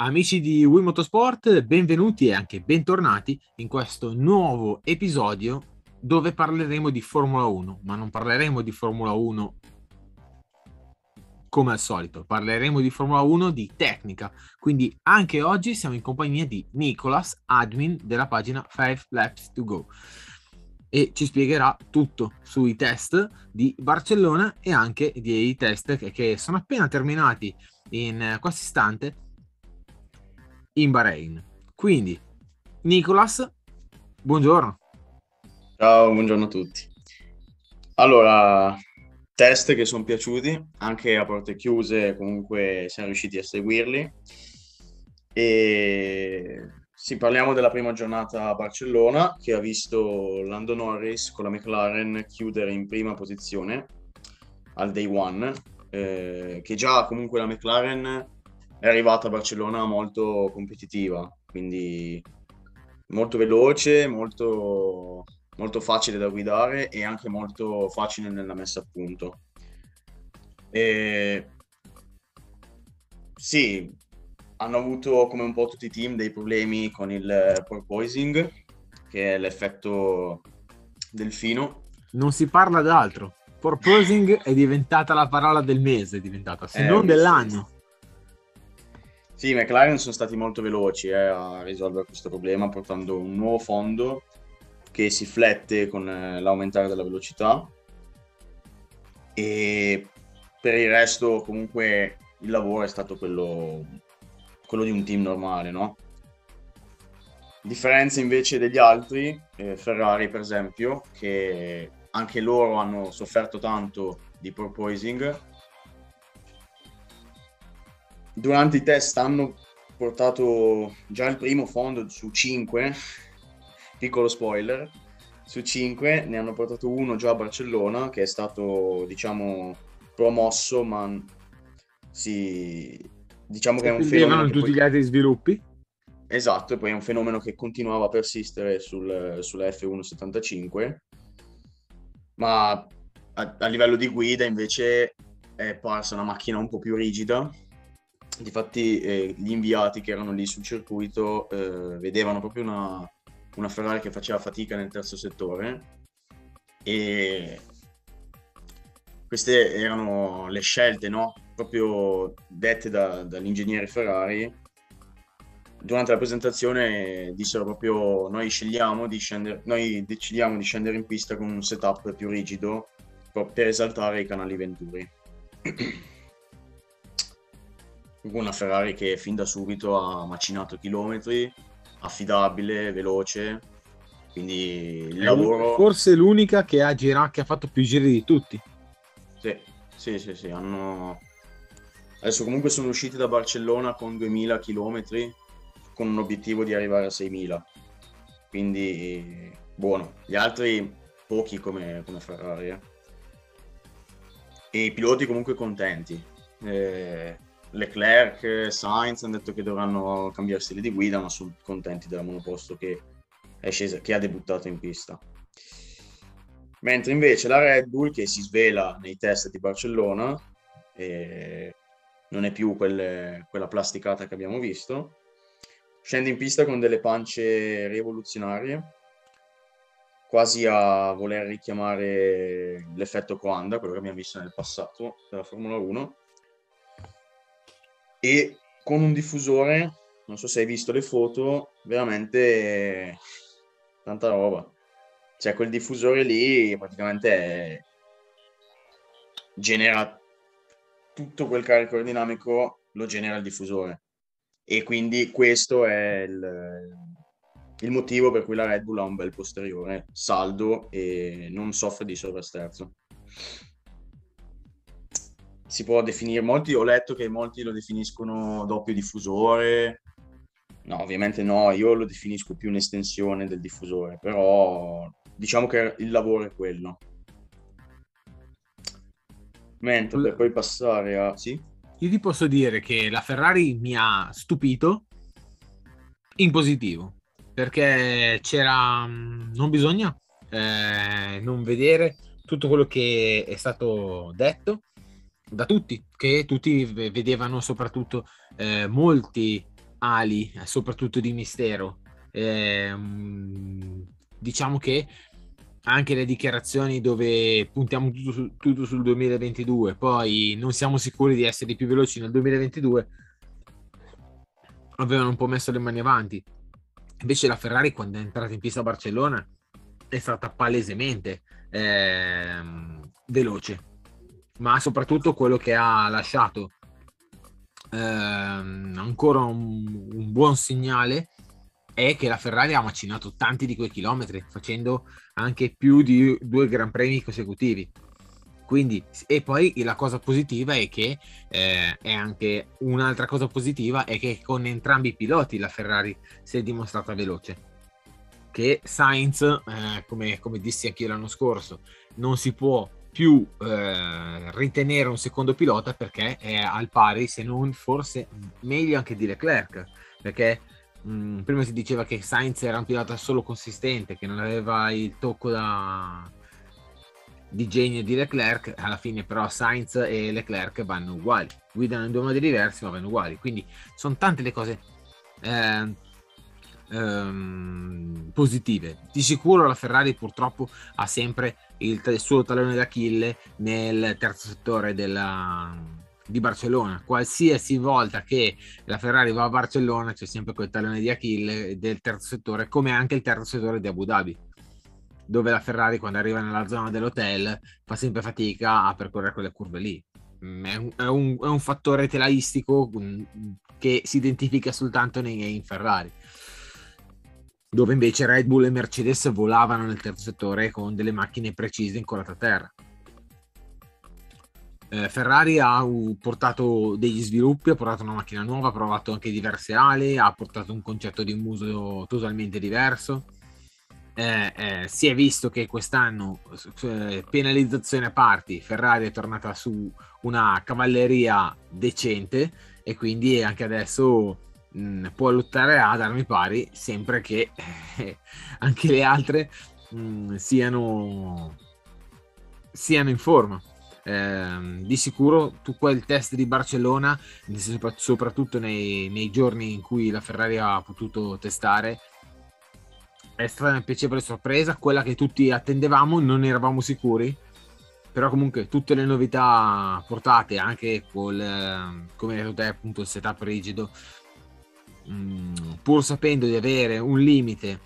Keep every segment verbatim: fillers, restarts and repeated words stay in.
Amici di Wii Motorsport, benvenuti e anche bentornati in questo nuovo episodio dove parleremo di Formula uno, ma non parleremo di Formula uno come al solito, parleremo di Formula uno di tecnica. Quindi anche oggi siamo in compagnia di Nicolas, admin della pagina five laps to go, e ci spiegherà tutto sui test di Barcellona e anche dei test che, che sono appena terminati in questo istante in Bahrain. Quindi Nicolas, buongiorno. Ciao, buongiorno a tutti. Allora, test che sono piaciuti, anche a porte chiuse, comunque siamo riusciti a seguirli. E sì, parliamo della prima giornata a Barcellona, che ha visto Lando Norris con la McLaren chiudere in prima posizione al day one, eh, che già comunque la McLaren è arrivata a Barcellona molto competitiva, quindi molto veloce, molto, molto facile da guidare e anche molto facile nella messa a punto. E sì, hanno avuto, come un po' tutti i team, dei problemi con il porpoising, che è l'effetto delfino. Non si parla d'altro. Porpoising è diventata la parola del mese, è diventata, se Eh, ho non visto. dell'anno. Sì, i McLaren sono stati molto veloci eh, a risolvere questo problema portando un nuovo fondo che si flette con eh, l'aumentare della velocità, e per il resto comunque il lavoro è stato quello, quello di un team normale, no? Differenza invece degli altri, eh, Ferrari per esempio, che anche loro hanno sofferto tanto di porpoising. Durante i test hanno portato già il primo fondo su cinque, piccolo spoiler, su cinque ne hanno portato uno già a Barcellona, che è stato, diciamo, promosso, ma si, diciamo Si che è un fenomeno attendevano che tutti poi... gli altri sviluppi. Esatto, e poi è un fenomeno che continuava a persistere sul, sulla F uno settantacinque, ma a, a livello di guida invece è parsa una macchina un po' più rigida. Difatti eh, gli inviati che erano lì sul circuito eh, vedevano proprio una, una Ferrari che faceva fatica nel terzo settore, e queste erano le scelte, no? Proprio dette da, dall'ingegnere Ferrari. Durante la presentazione dissero proprio: noi scegliamo di scendere, noi decidiamo di scendere in pista con un setup più rigido proprio per esaltare i canali venturi. Una Ferrari che fin da subito ha macinato chilometri, affidabile, veloce, quindi il È un- lavoro... forse l'unica che ha girato, che ha fatto più giri di tutti. Sì, sì, sì, sì, hanno... Adesso comunque sono usciti da Barcellona con duemila chilometri, con un obiettivo di arrivare a seimila. Quindi, buono. Gli altri pochi come, come Ferrari, eh. E i piloti comunque contenti. Eh, Leclerc, Sainz hanno detto che dovranno cambiare stile di guida, ma sono contenti della monoposto che è scesa, che ha debuttato in pista. Mentre invece la Red Bull, che si svela nei test di Barcellona, e non è più quelle- quella plasticata che abbiamo visto, scende in pista con delle pance rivoluzionarie, quasi a voler richiamare l'effetto Coanda, quello che abbiamo visto nel passato della Formula uno, e con un diffusore, non so se hai visto le foto, veramente tanta roba. Cioè quel diffusore lì praticamente è- genera tutto quel carico aerodinamico, lo genera il diffusore, e quindi questo è il, il motivo per cui la Red Bull ha un bel posteriore saldo e non soffre di sovrasterzo. Si può definire, molti, ho letto che molti lo definiscono doppio diffusore. No, ovviamente no, io lo definisco più un'estensione del diffusore, però diciamo che il lavoro è quello. Mentre per poi passare a... Sì? Io ti posso dire che la Ferrari mi ha stupito in positivo, perché c'era, mh, non bisogna eh, non vedere tutto quello che è stato detto da tutti, che tutti ve- vedevano soprattutto eh, molti ali, eh, soprattutto di mistero. Ehm, diciamo che anche le dichiarazioni dove puntiamo tutto, su- tutto sul duemilaventidue, poi non siamo sicuri di essere i più veloci nel duemilaventidue, avevano un po' messo le mani avanti. Invece la Ferrari, quando è entrata in pista a Barcellona, è stata palesemente ehm, veloce, ma soprattutto quello che ha lasciato ehm, ancora un, un buon segnale è che la Ferrari ha macinato tanti di quei chilometri, facendo anche più di due Gran Premi consecutivi. Quindi, e poi la cosa positiva è che eh, è anche un'altra cosa positiva è che con entrambi i piloti la Ferrari si è dimostrata veloce. Che Sainz, eh, come, come dissi anche io l'anno scorso, non si può più eh, ritenere un secondo pilota perché è al pari, se non forse meglio anche di Leclerc, perché mh, prima si diceva che Sainz era un pilota solo consistente, che non aveva il tocco da di genio di Leclerc. Alla fine però Sainz e Leclerc vanno uguali, guidano in due modi diversi ma vanno uguali, quindi sono tante le cose eh, ehm, positive. Di sicuro la Ferrari purtroppo ha sempre il, il suo tallone d'Achille nel terzo settore della, di Barcellona. Qualsiasi volta che la Ferrari va a Barcellona c'è sempre quel tallone di Achille del terzo settore, come anche il terzo settore di Abu Dhabi, dove la Ferrari quando arriva nella zona dell'hotel fa sempre fatica a percorrere quelle curve lì. È un, è un, è un fattore telaistico che si identifica soltanto nei, in Ferrari, dove invece Red Bull e Mercedes volavano nel terzo settore con delle macchine precise incollate a terra. Eh, Ferrari ha uh, portato degli sviluppi, ha portato una macchina nuova, ha provato anche diverse ali, ha portato un concetto di muso totalmente diverso. Eh, eh, si è visto che quest'anno, eh, penalizzazione a parti, Ferrari è tornata su una cavalleria decente e quindi anche adesso mh, può lottare ad armi pari, sempre che eh, anche le altre mh, siano, siano in forma. Eh, di sicuro tu quel test di Barcellona, soprattutto nei, nei giorni in cui la Ferrari ha potuto testare, è stata una piacevole sorpresa, quella che tutti attendevamo, non eravamo sicuri, però comunque tutte le novità portate anche col, come hai detto te, appunto il setup rigido, mh, pur sapendo di avere un limite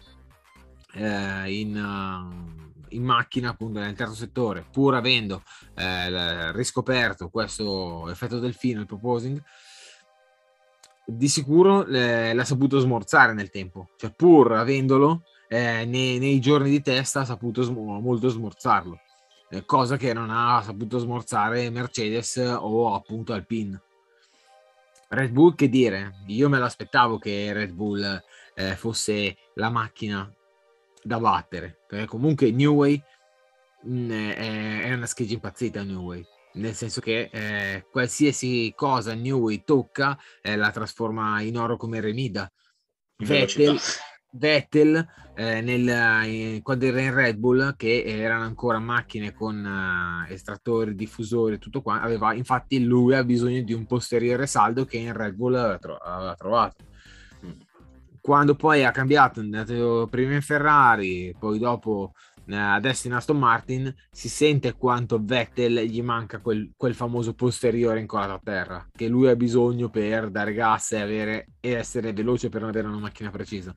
eh, in, uh, in macchina, appunto nel terzo settore, pur avendo eh, riscoperto questo effetto delfino, il proposing, di sicuro eh, l'ha saputo smorzare nel tempo, cioè pur avendolo eh, nei, nei giorni di testa ha saputo sm- molto smorzarlo, eh, cosa che non ha saputo smorzare Mercedes o appunto Alpine. Red Bull, che dire, io me l'aspettavo che Red Bull eh, fosse la macchina da battere, perché comunque New Way mh, è, è una scheggia impazzita. New Way, nel senso che eh, qualsiasi cosa New Way tocca eh, la trasforma in oro come Remida. Vettel, Vettel eh, nel, eh, quando era in Red Bull, che erano ancora macchine con eh, estrattori, diffusori, tutto qua, aveva, infatti lui ha bisogno di un posteriore saldo che in Red Bull aveva, tro- aveva trovato. Quando poi ha cambiato, è andato prima in Ferrari, poi dopo eh, adesso in Aston Martin, si sente quanto Vettel gli manca quel, quel famoso posteriore incollato a terra, che lui ha bisogno per dare gas e, avere, e essere veloce per avere una macchina precisa.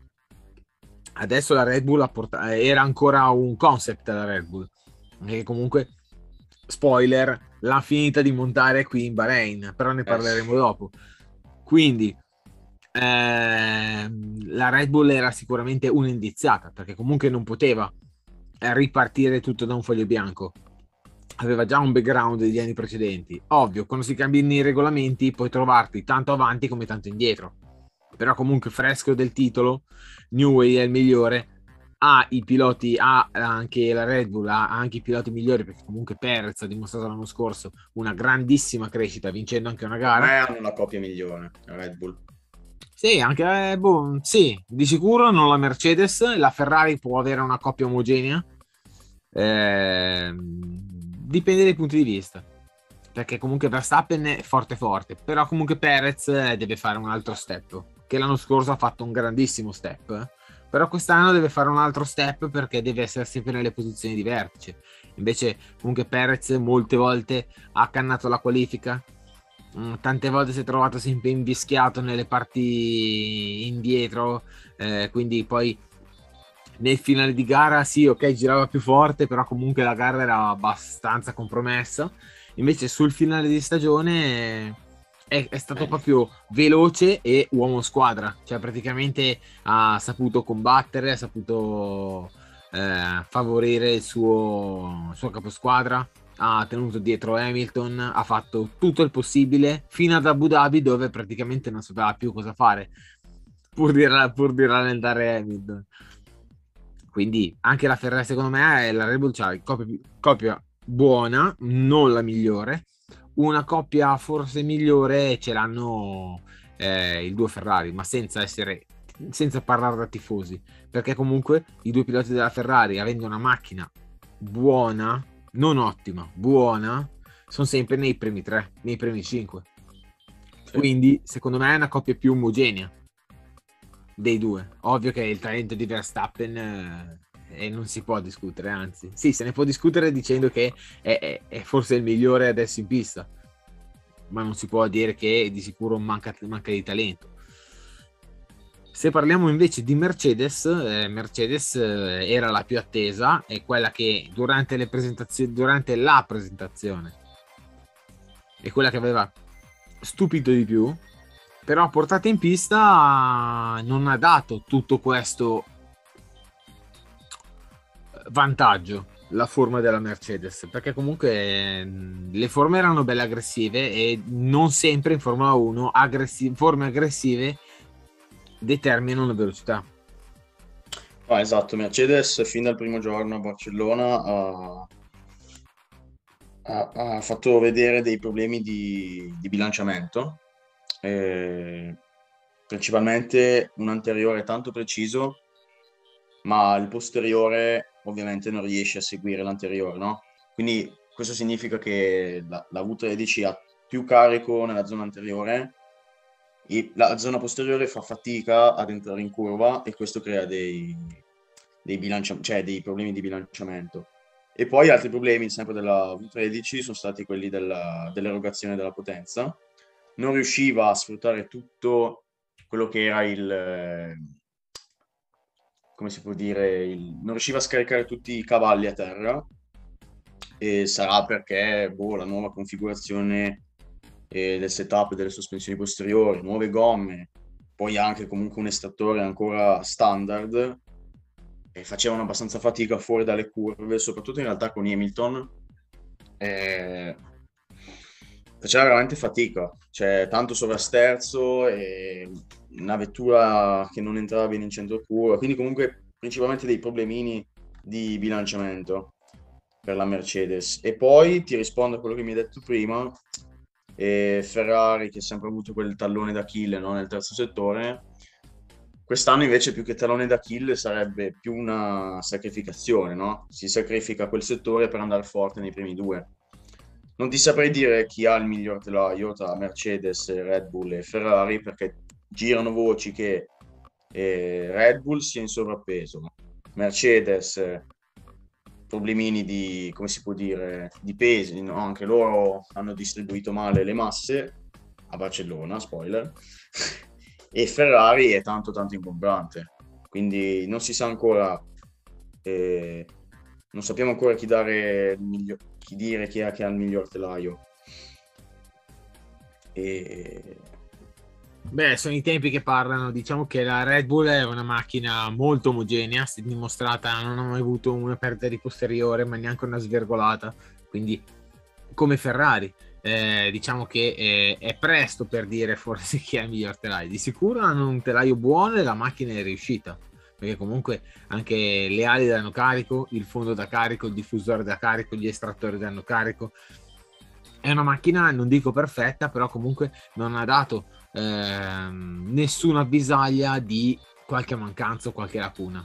Adesso la Red Bull ha portato, era ancora un concept la Red Bull, che comunque, spoiler, l'ha finita di montare qui in Bahrain, però ne parleremo eh. dopo. Quindi Eh, la Red Bull era sicuramente un'indiziata, perché comunque non poteva ripartire tutto da un foglio bianco, aveva già un background degli anni precedenti. Ovvio, quando si cambiano i regolamenti puoi trovarti tanto avanti come tanto indietro, però comunque fresco del titolo, New Way è il migliore, ha i piloti, ha anche la Red Bull, ha anche i piloti migliori, perché comunque Perez ha dimostrato l'anno scorso una grandissima crescita vincendo anche una gara. Ma hanno una coppia migliore, la Red Bull. Sì, anche eh, boh, sì, di sicuro non la Mercedes, la Ferrari può avere una coppia omogenea, eh, dipende dai punti di vista. perché comunque Verstappen è forte forte, però comunque Perez deve fare un altro step, che l'anno scorso ha fatto un grandissimo step, eh. Però quest'anno deve fare un altro step perché deve essere sempre nelle posizioni di vertice. Invece comunque Perez molte volte ha cannato la qualifica, mm, tante volte si è trovato sempre invischiato nelle parti indietro, eh, quindi poi nel finale di gara sì, ok, girava più forte, però comunque la gara era abbastanza compromessa. Invece sul finale di stagione è, è stato proprio veloce e uomo squadra, cioè praticamente ha saputo combattere, ha saputo eh, favorire il suo, il suo caposquadra, ha tenuto dietro Hamilton, ha fatto tutto il possibile fino ad Abu Dhabi, dove praticamente non sapeva più cosa fare pur di, pur di rallentare Hamilton. Quindi anche la Ferrari, secondo me, è la Red Bull c'ha coppia, coppia buona, non la migliore. Una coppia forse migliore ce l'hanno eh, i due Ferrari, ma senza essere, senza parlare da tifosi, perché comunque i due piloti della Ferrari, avendo una macchina buona, non ottima, buona, sono sempre nei primi tre, nei primi cinque. Sì. Quindi secondo me è una coppia più omogenea dei due. Ovvio che il talento di Verstappen eh, e non si può discutere, anzi sì, se ne può discutere dicendo che è, è, è forse il migliore adesso in pista, ma non si può dire che di sicuro manca, manca di talento. Se parliamo invece di Mercedes, eh, Mercedes eh, era la più attesa, è quella che durante le presentazioni, durante la presentazione è quella che aveva stupito di più, però portata in pista non ha dato tutto questo vantaggio la forma della Mercedes, perché comunque le forme erano belle aggressive e non sempre in Formula uno aggressi- forme aggressive determinano velocità. Ah, esatto, Mercedes fin dal primo giorno a Barcellona ha, ha- ha fatto vedere dei problemi di, di bilanciamento, eh, principalmente un anteriore tanto preciso, ma il posteriore ovviamente non riesce a seguire l'anteriore, no? Quindi questo significa che la, la V tredici ha più carico nella zona anteriore e la zona posteriore fa fatica ad entrare in curva e questo crea dei, dei, bilancia- cioè dei problemi di bilanciamento. E poi altri problemi sempre della V tredici sono stati quelli della, dell'erogazione della potenza. Non riusciva a sfruttare tutto quello che era il... eh, come si può dire, il, non riusciva a scaricare tutti i cavalli a terra e sarà perché boh, la nuova configurazione eh, del setup delle sospensioni posteriori, nuove gomme, poi anche comunque un estrattore ancora standard e facevano abbastanza fatica fuori dalle curve, soprattutto in realtà con Hamilton eh, faceva veramente fatica, cioè tanto sovrasterzo e una vettura che non entrava bene in centro curva, quindi comunque principalmente dei problemini di bilanciamento per la Mercedes. E poi ti rispondo a quello che mi hai detto prima, eh, Ferrari che ha sempre avuto quel tallone d'Achille, no, nel terzo settore, quest'anno invece più che tallone d'Achille sarebbe più una sacrificazione, no? Si sacrifica quel settore per andare forte nei primi due. Non ti saprei dire chi ha il miglior telaio tra Mercedes, Red Bull e Ferrari perché girano voci che eh, Red Bull sia in sovrappeso, Mercedes eh, problemini di, come si può dire, di pesi, no? Anche loro hanno distribuito male le masse a Barcellona, spoiler, e Ferrari è tanto tanto ingombrante, quindi non si sa ancora, eh, non sappiamo ancora chi dare il miglior, chi dire chi è che ha il miglior telaio. E... Beh, sono i tempi che parlano. Diciamo che la Red Bull è una macchina molto omogenea, si è dimostrata, non ha mai avuto una perdita di posteriore, ma neanche una svergolata. Quindi, come Ferrari, eh, diciamo che eh, è presto per dire forse chi è il miglior telaio. Di sicuro hanno un telaio buono e la macchina è riuscita, perché comunque anche le ali danno carico, il fondo da carico, il diffusore da carico, gli estrattori danno carico. È una macchina, non dico perfetta, però comunque non ha dato ehm, nessuna avvisaglia di qualche mancanza o qualche lacuna.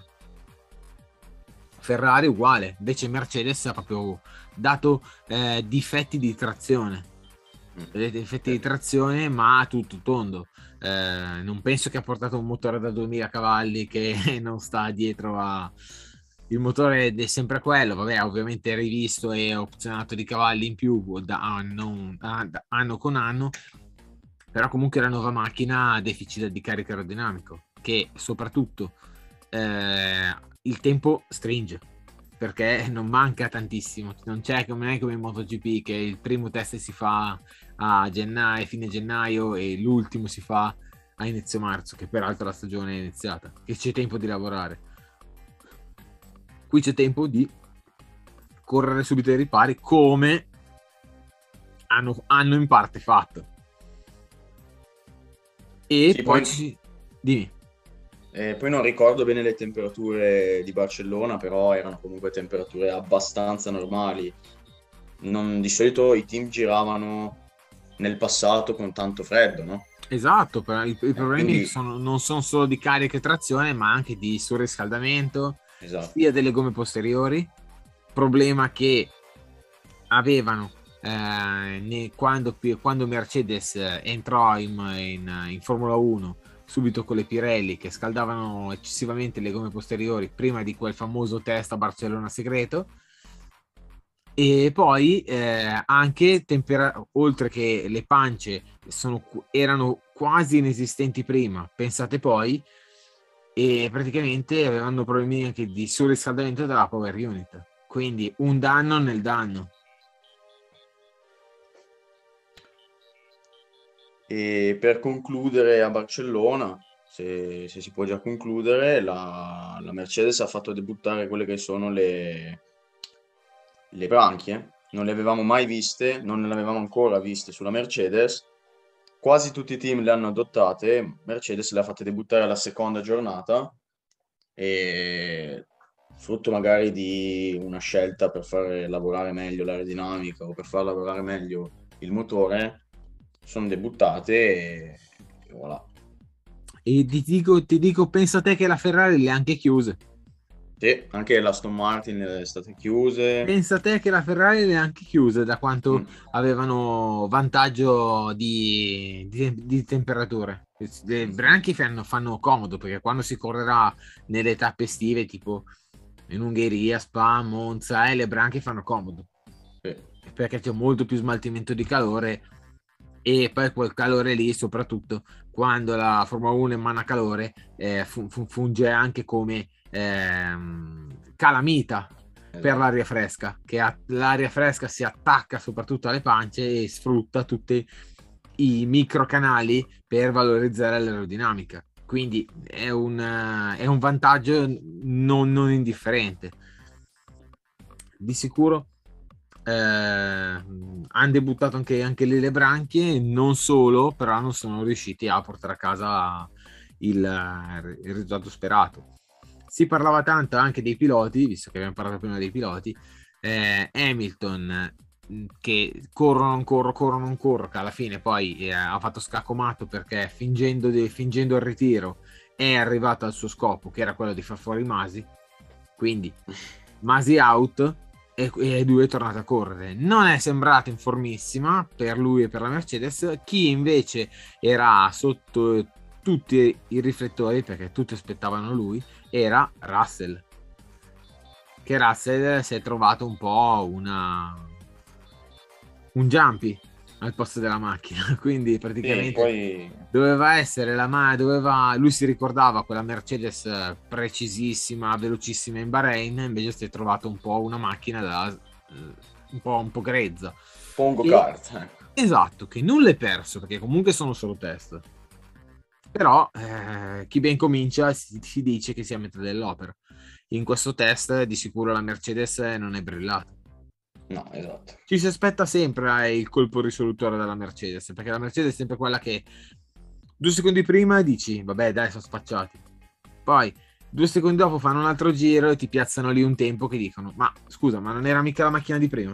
Ferrari uguale, invece Mercedes ha proprio dato eh, difetti di trazione, vedete effetti di trazione, ma tutto tondo. Eh, non penso che ha portato un motore da duemila cavalli che non sta dietro a... Il motore è sempre quello, vabbè, ovviamente rivisto e opzionato di cavalli in più da anno, da anno con anno, però comunque la nuova macchina ha deficit di carico aerodinamico, che soprattutto eh, il tempo stringe, perché non manca tantissimo, non c'è come, come in MotoGP che il primo test si fa a gennaio, fine gennaio, e l'ultimo si fa a inizio marzo, che peraltro la stagione è iniziata, che c'è tempo di lavorare. Qui c'è tempo di correre subito ai ripari, come hanno, hanno in parte fatto. E Sì, poi poi, ci... Dimmi. eh, poi non ricordo bene le temperature di Barcellona, però erano comunque temperature abbastanza normali. Non- di solito i team giravano nel passato con tanto freddo, no? Esatto, però i, i Eh, problemi quindi, sono, non sono solo di carica e trazione, ma anche di surriscaldamento, esatto. sia delle gomme posteriori, problema che avevano eh, ne- quando, quando Mercedes entrò in, in, in Formula uno, subito con le Pirelli che scaldavano eccessivamente le gomme posteriori prima di quel famoso test a Barcellona segreto. E poi eh, anche tempera- oltre che le pance sono, erano quasi inesistenti prima, pensate poi, e praticamente avevano problemi anche di surriscaldamento della power unit, quindi un danno nel danno. E per concludere a Barcellona, se, se si può già concludere, la, la Mercedes ha fatto debuttare quelle che sono le, le branchie. Non le avevamo mai viste, non le avevamo ancora viste sulla Mercedes. Quasi tutti i team le hanno adottate. Mercedes le ha fatte debuttare alla seconda giornata e frutto magari di una scelta per far lavorare meglio l'aerodinamica o per far lavorare meglio il motore, sono debuttate e, e voilà. E ti dico, ti dico, pensa te che la Ferrari le ha anche chiuse. Sì, anche l'Aston Martin è state chiuse. Pensa te che la Ferrari le ha anche chiuse da quanto Mm, avevano vantaggio di, di, di temperature. Le branchi fanno, fanno comodo perché quando si correrà nelle tappe estive, tipo in Ungheria, Spa, Monza, eh, le branchie fanno comodo sì. perché c'è molto più smaltimento di calore, e poi quel calore lì, soprattutto quando la Formula uno emana calore, eh, fu- fu- funge anche come ehm, calamita per Esatto. l'aria fresca, che a- l'aria fresca si attacca soprattutto alle pance e sfrutta tutti i microcanali per valorizzare l'aerodinamica. Quindi è un, eh, è un vantaggio non, non indifferente. Di sicuro eh, hanno debuttato anche, anche lì le branchie, non solo, però non sono riusciti a portare a casa il, il risultato sperato. Si parlava tanto anche dei piloti, visto che abbiamo parlato prima dei piloti, eh, Hamilton mh, che corrono ancora, corrono ancora, che alla fine poi eh, ha fatto scacco matto perché fingendo, di- fingendo il ritiro è arrivato al suo scopo, che era quello di far fuori Masi, quindi Masi out, e, e lui è tornato a correre. Non è sembrato in formissima per lui e per la Mercedes. Chi invece era sotto tutti i riflettori, perché tutti aspettavano lui, era Russell. Che Russell si è trovato un po' una un jumpy al posto della macchina, quindi Sì, praticamente poi doveva essere la ma doveva lui si ricordava quella Mercedes eh, precisissima, velocissima in Bahrain, invece si è trovato un po' una macchina da eh, un po', un po' grezza. Pongo E kart. Ecco. esatto, che nulla è perso perché comunque sono solo test. Però eh, chi ben comincia si, si dice che sia a metà dell'opera. In questo test di sicuro la Mercedes non è brillata. No, esatto. Ci si aspetta sempre eh, il colpo risolutore della Mercedes, perché la Mercedes è sempre quella che due secondi prima dici, vabbè dai, sono spacciati. Poi due secondi dopo fanno un altro giro e ti piazzano lì un tempo che dicono, ma scusa, ma non era mica la macchina di prima?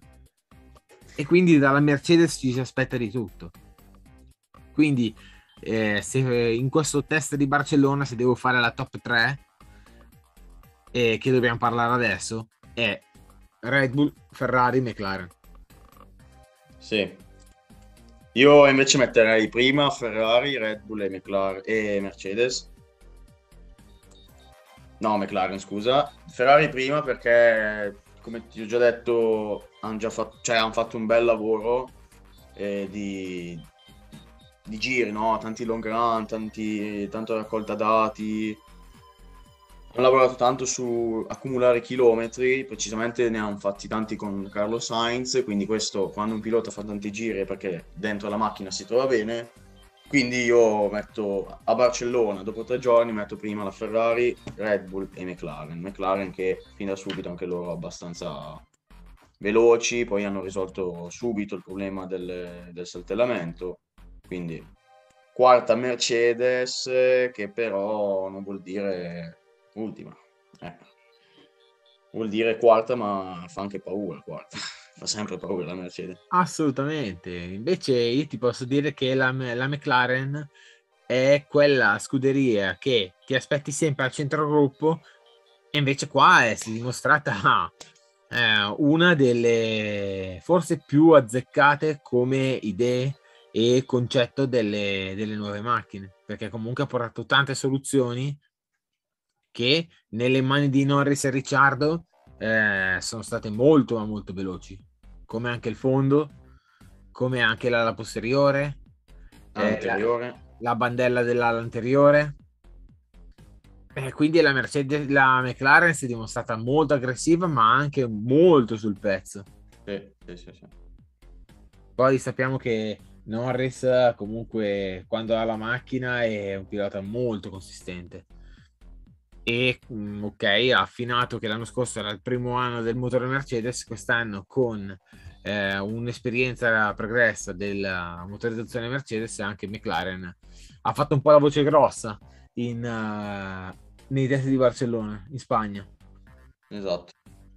E quindi dalla Mercedes ci si aspetta di tutto. Quindi eh, se in questo test di Barcellona, se devo fare la top tre, eh, che dobbiamo parlare adesso, è Red Bull, Ferrari, McLaren. Sì. Io invece metterei prima Ferrari, Red Bull e McLaren e Mercedes. No, McLaren, scusa. Ferrari prima perché, come ti ho già detto, hanno già fatto, cioè, han fatto un bel lavoro eh, di, di giri, no? Tanti long run, tanti, tanta raccolta dati. Hanno lavorato tanto su accumulare chilometri, precisamente ne hanno fatti tanti con Carlos Sainz, quindi questo quando un pilota fa tanti giri è perché dentro la macchina si trova bene. Quindi io metto a Barcellona, dopo tre giorni, metto prima la Ferrari, Red Bull e McLaren. McLaren che fin da subito anche loro abbastanza veloci, poi hanno risolto subito il problema del, del saltellamento. Quindi quarta Mercedes, che però non vuol dire ultima. Ecco. Vuol dire quarta, ma fa anche paura quarta. Fa sempre paura la Mercedes. Assolutamente. Invece io ti posso dire che la, la McLaren è quella scuderia che ti aspetti sempre al centrogruppo e invece qua è, si è dimostrata eh, una delle forse più azzeccate come idee e concetto delle, delle nuove macchine, perché comunque ha portato tante soluzioni che nelle mani di Norris e Ricciardo eh, sono state molto ma molto veloci, come anche il fondo, come anche l'ala posteriore, eh, la, Anteriore. la bandella dell'ala anteriore. Eh, quindi la Mercedes, la McLaren si è dimostrata molto aggressiva, ma anche molto sul pezzo. Sì, sì, sì, sì. Poi sappiamo che Norris comunque quando ha la macchina è un pilota molto consistente. E mh, ok, ha affinato che l'anno scorso era il primo anno del motore Mercedes, quest'anno con eh, un'esperienza pregressa della motorizzazione Mercedes, anche McLaren ha fatto un po' la voce grossa in, uh, nei test di Barcellona, in Spagna. Esatto.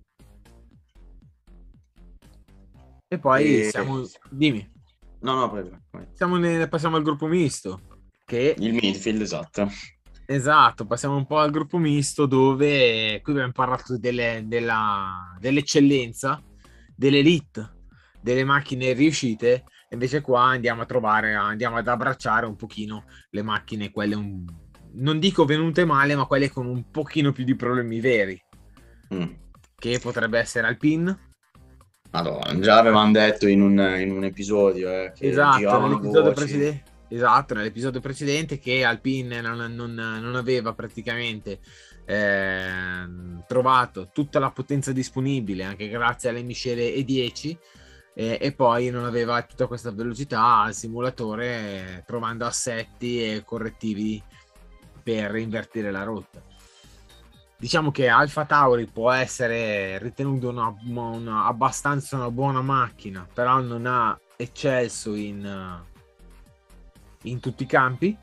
E poi E... siamo, dimmi, No, no, prego. Vai. siamo nel- passiamo al gruppo misto, che Il midfield, esatto. esatto, passiamo un po' al gruppo misto dove qui abbiamo parlato delle- della- dell'eccellenza, dell'elite, delle macchine riuscite, invece qua andiamo a trovare, andiamo ad abbracciare un pochino le macchine, quelle un- non dico venute male, ma quelle con un pochino più di problemi veri, Mm. che potrebbe essere Alpine. Madonna, già avevamo detto in un, in un episodio eh, che Esatto, giravano nell'episodio voci. precedente, esatto, nell'episodio precedente che Alpine non, non- non aveva praticamente ehm, trovato tutta la potenza disponibile anche grazie alle miscele E dieci eh, e poi non aveva tutta questa velocità al simulatore eh, trovando assetti e correttivi per invertire la rotta. Diciamo che Alfa Tauri può essere ritenuto una, una- abbastanza una buona macchina, però non ha eccelso in, in tutti i campi.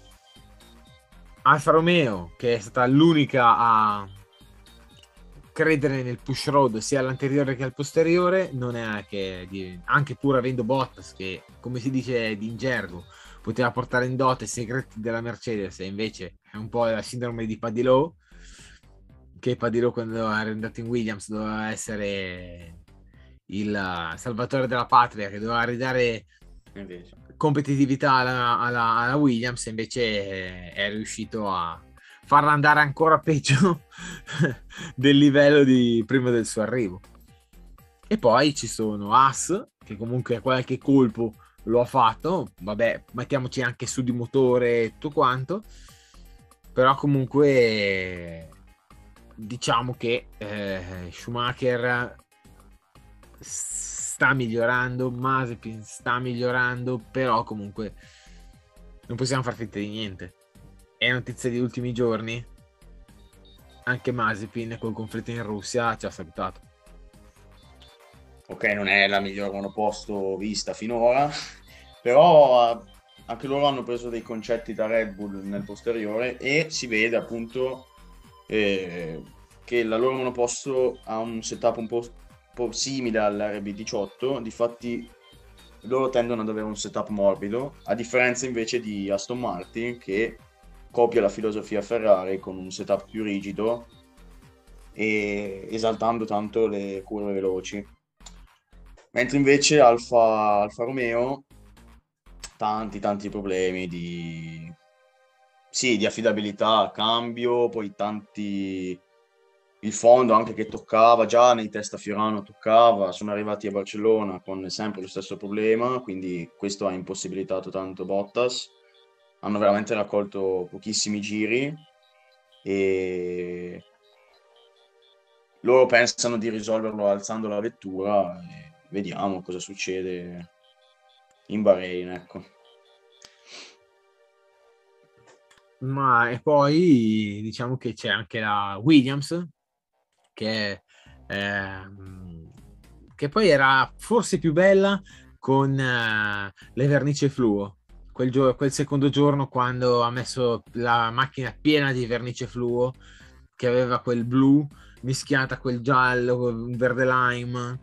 Alfa Romeo, che è stata l'unica a credere nel push road sia all'anteriore che al posteriore, non è che anche pur avendo Bottas, che come si dice in gergo, poteva portare in dote i segreti della Mercedes, e invece è un po' la sindrome di Padilò, che Padilò quando era andato in Williams doveva essere il salvatore della patria, che doveva ridare Invece. competitività alla, alla, alla Williams, invece eh, è riuscito a farla andare ancora peggio del livello di prima del suo arrivo. E poi ci sono Haas, che comunque qualche colpo lo ha fatto, vabbè, mettiamoci anche su di motore e tutto quanto, però comunque diciamo che eh, Schumacher sta migliorando, Mazepin sta migliorando, però comunque non possiamo far finta di niente. È notizia di ultimi giorni, anche Mazepin col conflitto in Russia ci ha salutato. Ok, non è la miglior monoposto vista finora, però eh, anche loro hanno preso dei concetti da Red Bull nel posteriore e si vede appunto eh, che la loro monoposto ha un setup un po', po' simile all'R B diciotto, difatti loro tendono ad avere un setup morbido, a differenza invece di Aston Martin che copia la filosofia Ferrari con un setup più rigido e esaltando tanto le curve veloci. Mentre invece Alfa, Alfa Romeo tanti tanti problemi di, sì, di affidabilità, cambio, poi tanti, il fondo anche che toccava, già nei test a Fiorano toccava, sono arrivati a Barcellona con sempre lo stesso problema, quindi questo ha impossibilitato tanto Bottas, hanno veramente raccolto pochissimi giri e loro pensano di risolverlo alzando la vettura e vediamo cosa succede in Bahrain, ecco. Ma e poi diciamo che c'è anche la Williams, che, ehm, che poi era forse più bella con eh, le vernici fluo. Quel, gio- quel secondo giorno, quando ha messo la macchina piena di vernice fluo, che aveva quel blu mischiata a quel giallo, un verde lime.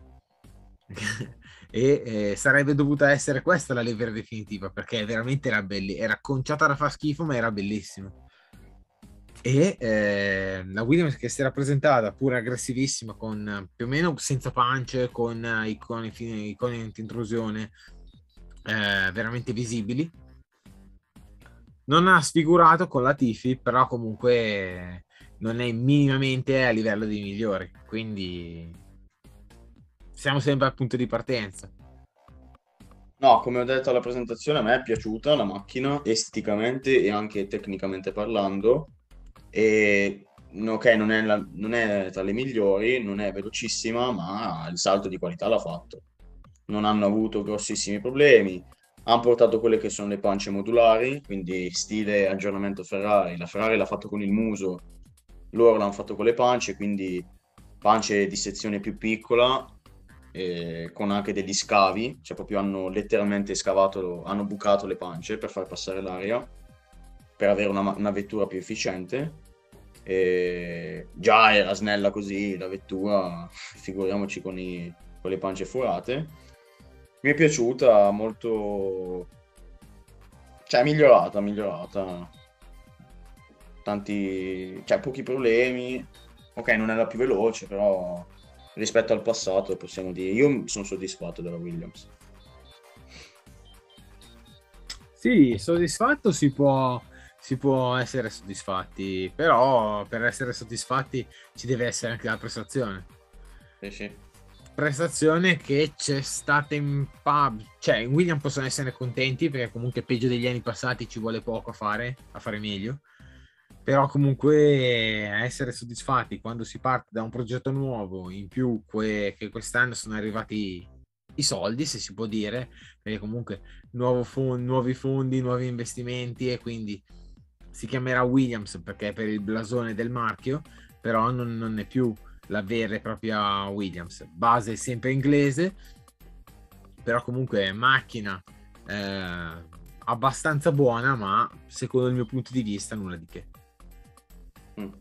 E eh, sarebbe dovuta essere questa la lever definitiva, perché veramente era bellissima, era conciata da far schifo, ma era bellissima. E eh, la Williams che si era presentata pure aggressivissima, con eh, più o meno senza punch, con eh, icone, icone di intrusione eh, veramente visibili. Non ha sfigurato con la Tifi, però comunque eh, non è minimamente a livello dei migliori, quindi siamo sempre al punto di partenza. No, come ho detto alla presentazione, a me è piaciuta la macchina esteticamente e anche tecnicamente parlando. E no, ok, non è, la- non è tra le migliori, non è velocissima, ma il salto di qualità l'ha fatto. Non hanno avuto grossissimi problemi. Hanno portato quelle che sono le pance modulari, quindi stile aggiornamento Ferrari. La Ferrari l'ha fatto con il muso, loro l'hanno fatto con le pance, quindi pance di sezione più piccola, eh, con anche degli scavi, cioè proprio hanno letteralmente scavato, hanno bucato le pance per far passare l'aria, per avere una, ma- una vettura più efficiente. E già era snella così la vettura, figuriamoci con, i- con le pance forate. Mi è piaciuta molto, cioè migliorata, migliorata. Tanti, cioè pochi problemi. Ok, non è la più veloce, però rispetto al passato possiamo dire, io sono soddisfatto della Williams. Sì, soddisfatto si può, si può essere soddisfatti, però per essere soddisfatti ci deve essere anche la prestazione. Sì, sì. Prestazione che c'è stata in pub, cioè in William possono essere contenti perché comunque peggio degli anni passati ci vuole poco a fare, a fare meglio, però comunque essere soddisfatti quando si parte da un progetto nuovo, in più que- che quest'anno sono arrivati i soldi, se si può dire, perché comunque nuovo fon- nuovi fondi, nuovi investimenti, e quindi si chiamerà Williams perché è per il blasone del marchio, però non, non è più la vera e propria Williams. Base sempre inglese, però comunque macchina eh, abbastanza buona, ma secondo il mio punto di vista nulla di che. Mm.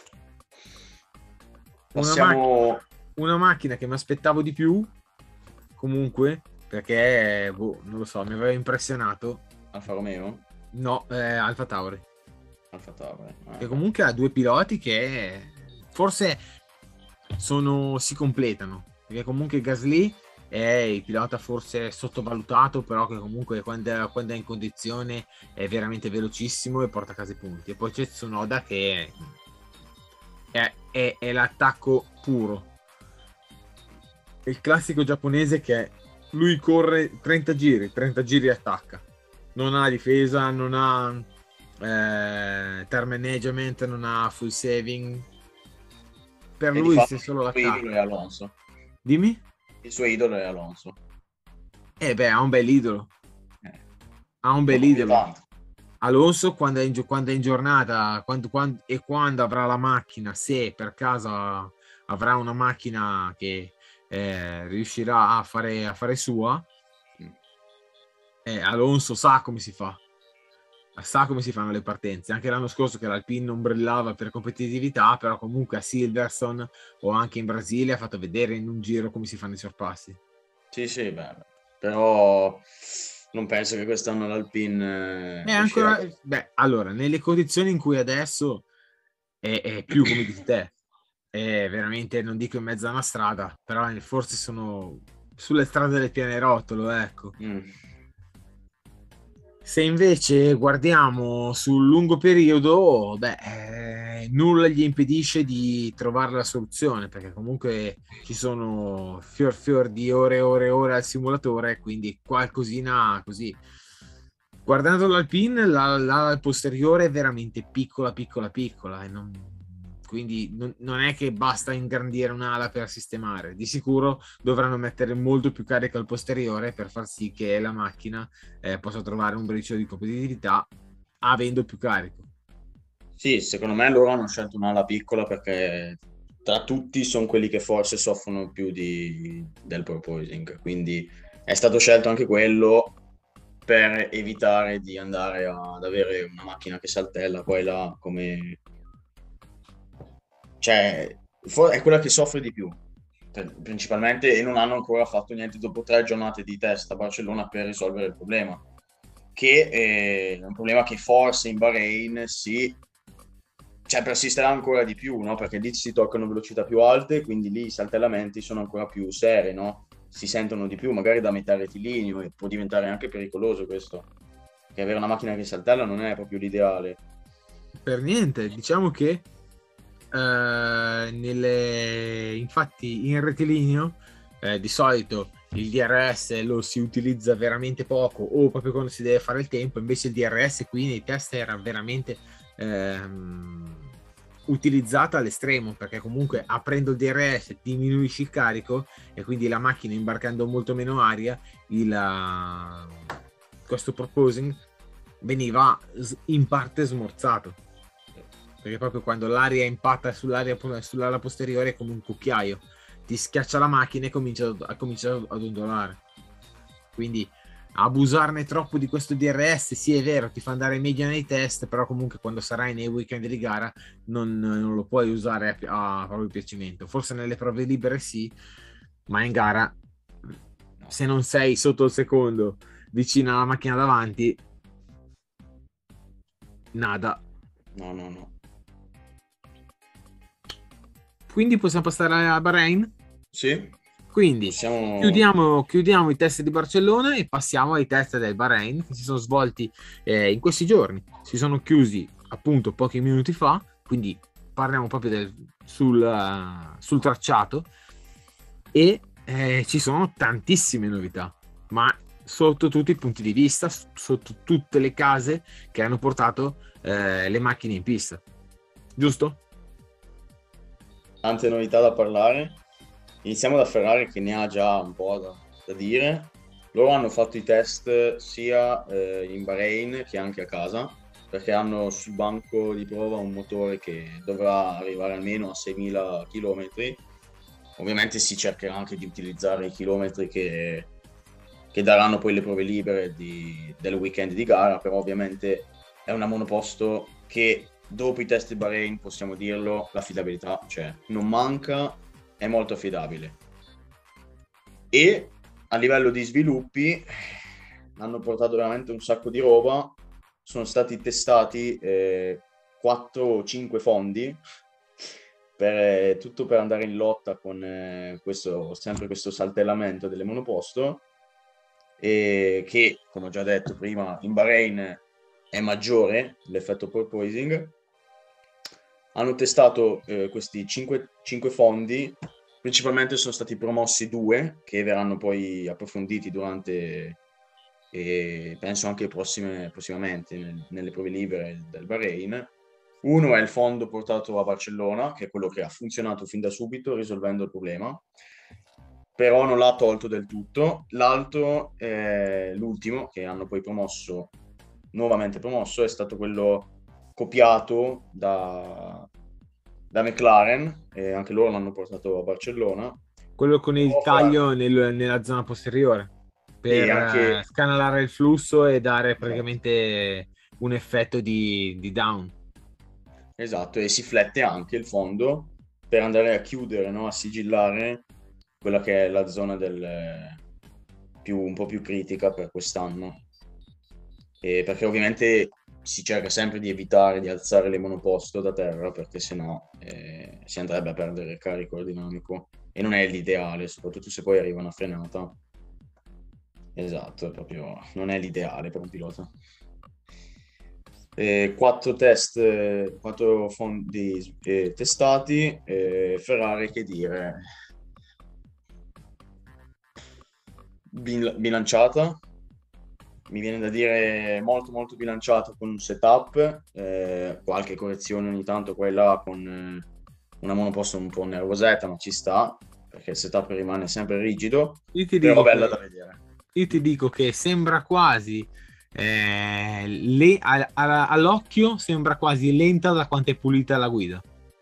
Una, mac- Passiamo una macchina che mi aspettavo di più, comunque, perché boh, non lo so, mi aveva impressionato. Alfa Romeo, No, eh, Alfa Tauri, Alfa Tauri. Eh, che beh. comunque ha due piloti che forse sono, si completano, perché comunque Gasly è il pilota forse sottovalutato, però che comunque quando, quando è in condizione è veramente velocissimo e porta a casa i punti. E poi c'è Tsunoda che è, è, è l'attacco puro, il classico giapponese che lui corre trenta giri, trenta giri e attacca, non ha difesa, non ha eh, time management, non ha full saving, per E di lui se fatto il solo suo idolo è l'attacca. Alonso. Dimmi? Il suo idolo è Alonso. Eh beh, ha un bel idolo, Eh, ha un lo bel copia idolo. tanto. Alonso quando è in, gio- quando è in giornata quando, quando- e quando avrà la macchina, se per caso avrà una macchina che eh, riuscirà a fare, a fare sua, Mm. eh, Alonso sa come si fa, sa come si fanno le partenze. Anche l'anno scorso che l'Alpine non brillava per competitività, però comunque a Silverstone o anche in Brasile ha fatto vedere in un giro come si fanno i sorpassi. Sì, sì, beh, però non penso che quest'anno l'Alpine È eh, riuscirà. ancora, beh, allora, nelle condizioni in cui adesso è, è più come dici te, è veramente, non dico in mezzo a una strada, però forse sono sulle strade del pianerottolo, ecco. Mm. Se invece guardiamo sul lungo periodo, beh, eh, nulla gli impedisce di trovare la soluzione, perché comunque ci sono fior fior di ore e ore e ore al simulatore, quindi qualcosina così. Guardando l'Alpine, la, la posteriore è veramente piccola, piccola, piccola, e non- quindi non, non è che basta ingrandire un'ala per sistemare. Di sicuro dovranno mettere molto più carica al posteriore per far sì che la macchina eh, possa trovare un briciolo di competitività avendo più carico. Sì, secondo me loro hanno scelto un'ala piccola perché tra tutti sono quelli che forse soffrono più di, del porpoising, quindi è stato scelto anche quello per evitare di andare a- ad avere una macchina che saltella, poi là come... cioè, for- è quella che soffre di più, per- principalmente, e non hanno ancora fatto niente dopo tre giornate di test a Barcellona per risolvere il problema, che eh, è un problema che forse in Bahrain si cioè persisterà ancora di più, no? Perché lì si toccano velocità più alte, quindi lì i saltellamenti sono ancora più seri, no? Si sentono di più, magari da metà rettilineo, e può diventare anche pericoloso questo. Che avere una macchina che saltella non è proprio l'ideale. Per niente, diciamo che eh, nelle... infatti in rettilineo eh, di solito il D R S lo si utilizza veramente poco o proprio quando si deve fare il tempo, invece il D R S qui nei test era veramente ehm, utilizzato all'estremo, perché comunque aprendo il D R S diminuisci il carico e quindi la macchina imbarcando molto meno aria, il, uh, questo proposing veniva in parte smorzato, perché proprio quando l'aria impatta sull'aria, sull'ala posteriore è come un cucchiaio, ti schiaccia la macchina e comincia a, comincia ad ondolare. Quindi abusarne troppo di questo D R S, sì è vero, ti fa andare meglio nei test, però comunque quando sarai nei weekend di gara non, non lo puoi usare a, a proprio piacimento. Forse nelle prove libere sì, ma in gara No, se non sei sotto il secondo vicino alla macchina davanti, nada. no, no, no. Quindi possiamo passare a Bahrain? Sì, Quindi possiamo... chiudiamo, chiudiamo i test di Barcellona e passiamo ai test del Bahrain che si sono svolti eh, in questi giorni. Si sono chiusi appunto pochi minuti fa, quindi parliamo proprio del, sul, uh, sul tracciato e eh, ci sono tantissime novità, ma sotto tutti i punti di vista, sotto tutte le case che hanno portato eh, le macchine in pista. Giusto? Tante novità da parlare. Iniziamo da Ferrari che ne ha già un po' da, da dire. Loro hanno fatto i test sia eh, in Bahrain che anche a casa, perché hanno sul banco di prova un motore che dovrà arrivare almeno a seimila chilometri. Ovviamente si cercherà anche di utilizzare i chilometri che, che daranno poi le prove libere di, del weekend di gara, però ovviamente è una monoposto che dopo i test di Bahrain, possiamo dirlo, l'affidabilità c'è, non manca, è molto affidabile. E a livello di sviluppi hanno portato veramente un sacco di roba, sono stati testati eh, quattro o cinque fondi, per, eh, tutto per andare in lotta con eh, questo, sempre questo saltellamento delle monoposto, e che, come ho già detto prima, in Bahrain è maggiore l'effetto porpoising. Hanno testato eh, questi cinque, cinque fondi, principalmente sono stati promossi due che verranno poi approfonditi durante e penso anche prossime, prossimamente nel, nelle prove libere del Bahrain. Uno è il fondo portato a Barcellona, che è quello che ha funzionato fin da subito risolvendo il problema, però non l'ha tolto del tutto. L'altro, eh, l'ultimo, che hanno poi promosso, nuovamente promosso, è stato quello copiato da, da McLaren, e anche loro l'hanno portato a Barcellona. Quello con il Però fra... taglio nel- nella zona posteriore Sì, per eh, anche... scanalare il flusso e dare Esatto. praticamente un effetto di, di down. Esatto, e si flette anche il fondo per andare a chiudere, no? A sigillare quella che è la zona del, più, un po' più critica per quest'anno. E perché ovviamente si cerca sempre di evitare di alzare le monoposto da terra, perché sennò eh, si andrebbe a perdere il carico aerodinamico e non è l'ideale, soprattutto se poi arriva una frenata. esatto, proprio non è l'ideale per un pilota. Eh, quattro test, eh, quattro fondi eh, testati, eh, Ferrari che dire, Bil- bilanciata, mi viene da dire molto molto bilanciata con un setup, eh, qualche correzione ogni tanto qua e là con eh, una monoposto un po' nervosetta, ma ci sta, perché il setup rimane sempre rigido, Io ti però dico bella che, da vedere. io ti dico che sembra quasi, eh, le- a- a- all'occhio sembra quasi lenta da quanto è pulita la guida.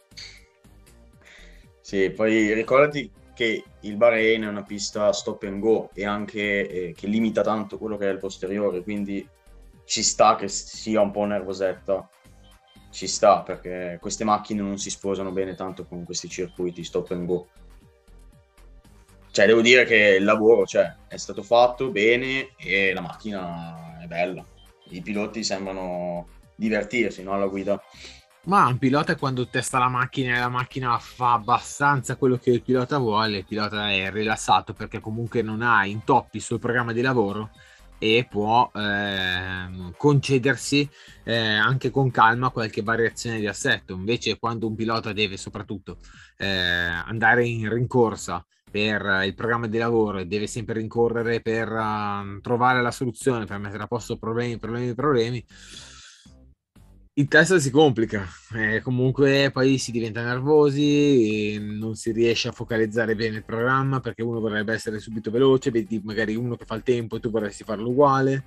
Sì, poi ricordati che il Bahrain è una pista stop and go e anche eh, che limita tanto quello che è il posteriore, quindi ci sta che sia un po' nervosetta, ci sta perché queste macchine non si sposano bene tanto con questi circuiti stop and go. Cioè, devo dire che il lavoro, cioè, è stato fatto bene e la macchina è bella. I piloti sembrano divertirsi, no, alla guida. Ma un pilota quando testa la macchina e la macchina fa abbastanza quello che il pilota vuole, il pilota è rilassato perché comunque non ha intoppi sul programma di lavoro e può ehm, concedersi eh, anche con calma qualche variazione di assetto. Invece quando un pilota deve soprattutto eh, andare in rincorsa per il programma di lavoro e deve sempre rincorrere per uh, trovare la soluzione, per mettere a posto problemi, problemi, problemi, il test si complica, eh, comunque poi si diventa nervosi, e non si riesce a focalizzare bene il programma perché uno vorrebbe essere subito veloce, vedi magari uno che fa il tempo e tu vorresti farlo uguale.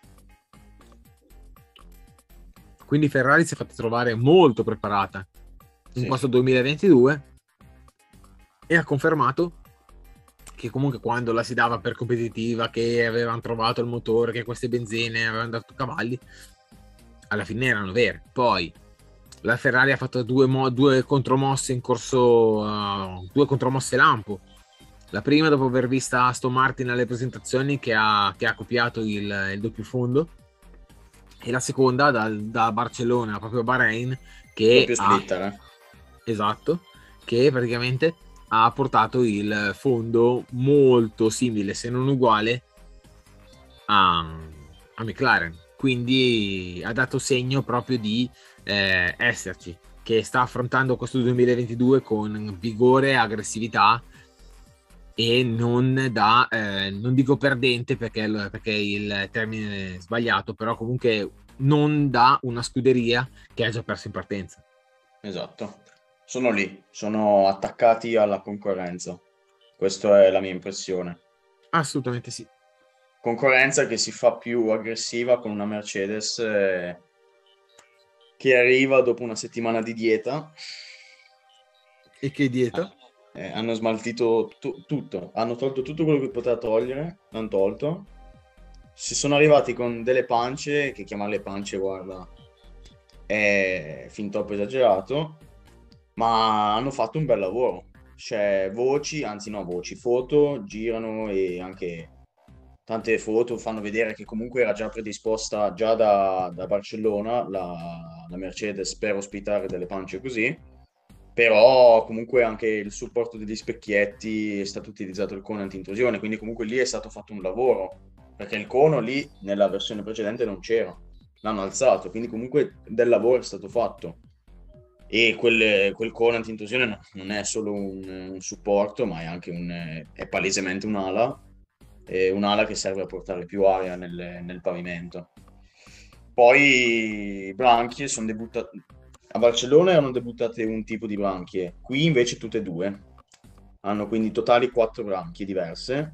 Quindi Ferrari si è fatta trovare molto preparata in Sì, questo duemilaventidue e ha confermato che comunque quando la si dava per competitiva, che avevano trovato il motore, che queste benzine avevano dato cavalli, alla fine erano vere. Poi la Ferrari ha fatto due, mo- due contromosse in corso, uh, due contromosse lampo. La prima dopo aver visto Aston Martin alle presentazioni che ha, che ha copiato il, il doppio fondo, e la seconda da, da Barcellona proprio a Bahrain che doppio ha, splitter, eh. esatto, che praticamente ha portato il fondo molto simile, se non uguale, a, a McLaren. Quindi ha dato segno proprio di eh, esserci, che sta affrontando questo duemilaventidue con vigore e aggressività e non da, eh, non dico perdente perché, perché il termine è sbagliato, però comunque non da una scuderia che ha già perso in partenza. Esatto. Sono lì, sono attaccati alla concorrenza. Questa è la mia impressione. Assolutamente sì. Concorrenza che si fa più aggressiva con una Mercedes eh, che arriva dopo una settimana di dieta. E che dieta? Eh, hanno smaltito tu- tutto, hanno tolto tutto quello che poteva togliere, l'hanno tolto. Si sono arrivati con delle pance, che chiamarle pance, guarda, è fin troppo esagerato, ma hanno fatto un bel lavoro. C'è voci, anzi no, voci, foto girano e anche tante foto fanno vedere che comunque era già predisposta già da, da Barcellona la, la Mercedes per ospitare delle pance così, però comunque anche il supporto degli specchietti è stato utilizzato il cono anti-intrusione, quindi comunque lì è stato fatto un lavoro, perché il cono lì nella versione precedente non c'era, l'hanno alzato, quindi comunque del lavoro è stato fatto. E quel, quel cono anti-intrusione no- non è solo un, un supporto, ma è anche un, è palesemente un'ala, è un'ala che serve a portare più aria nel, nel pavimento. Poi branchie sono debuttate a Barcellona, erano debuttate un tipo di branchie, qui invece tutte e due. Hanno quindi totali quattro branchie diverse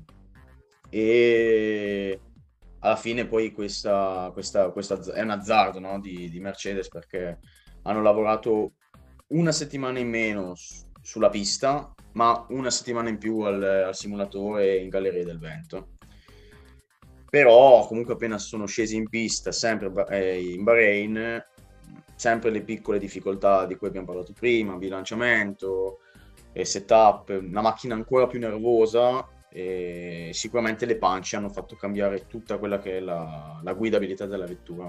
e alla fine poi questa, questa, questa è un azzardo, no, di, di Mercedes perché hanno lavorato una settimana in meno s- sulla pista, ma una settimana in più al, al simulatore in Galleria del Vento. Però comunque appena sono scesi in pista, sempre ba- eh, in Bahrain, sempre le piccole difficoltà di cui abbiamo parlato prima, bilanciamento, e setup, una macchina ancora più nervosa e sicuramente le pance hanno fatto cambiare tutta quella che è la, la guidabilità della vettura.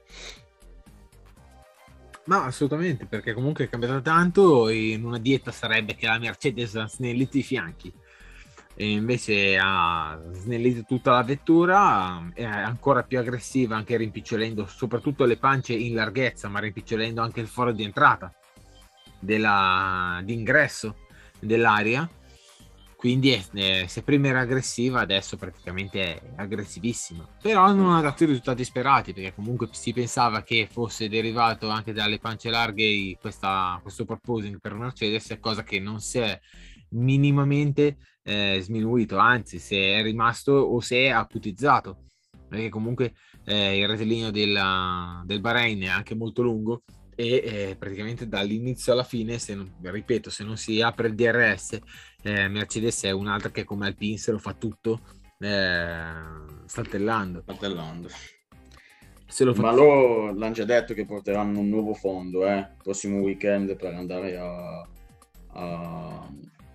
Ma assolutamente, perché comunque è cambiato tanto e in una dieta sarebbe che la Mercedes snelliti i fianchi. e invece ha snellito tutta la vettura, è ancora più aggressiva, anche rimpicciolendo soprattutto le pance in larghezza, ma rimpicciolendo anche il foro di entrata della, di ingresso dell'aria. Quindi è, è, se prima era aggressiva, adesso praticamente è aggressivissima, però non ha dato i risultati sperati, perché comunque si pensava che fosse derivato anche dalle pance larghe questa, questo proposing per Mercedes, cosa che non si è minimamente eh, sminuito, anzi se è rimasto o se è acutizzato, perché comunque eh, il rettilineo della, del Bahrain è anche molto lungo e eh, praticamente dall'inizio alla fine, se non, ripeto, se non si apre il D R S, eh, Mercedes è un'altra che come Alpine se lo fa tutto eh, saltellando. saltellando. Se lo fa... Ma loro l'hanno già detto che porteranno un nuovo fondo eh, il prossimo weekend per andare a, a,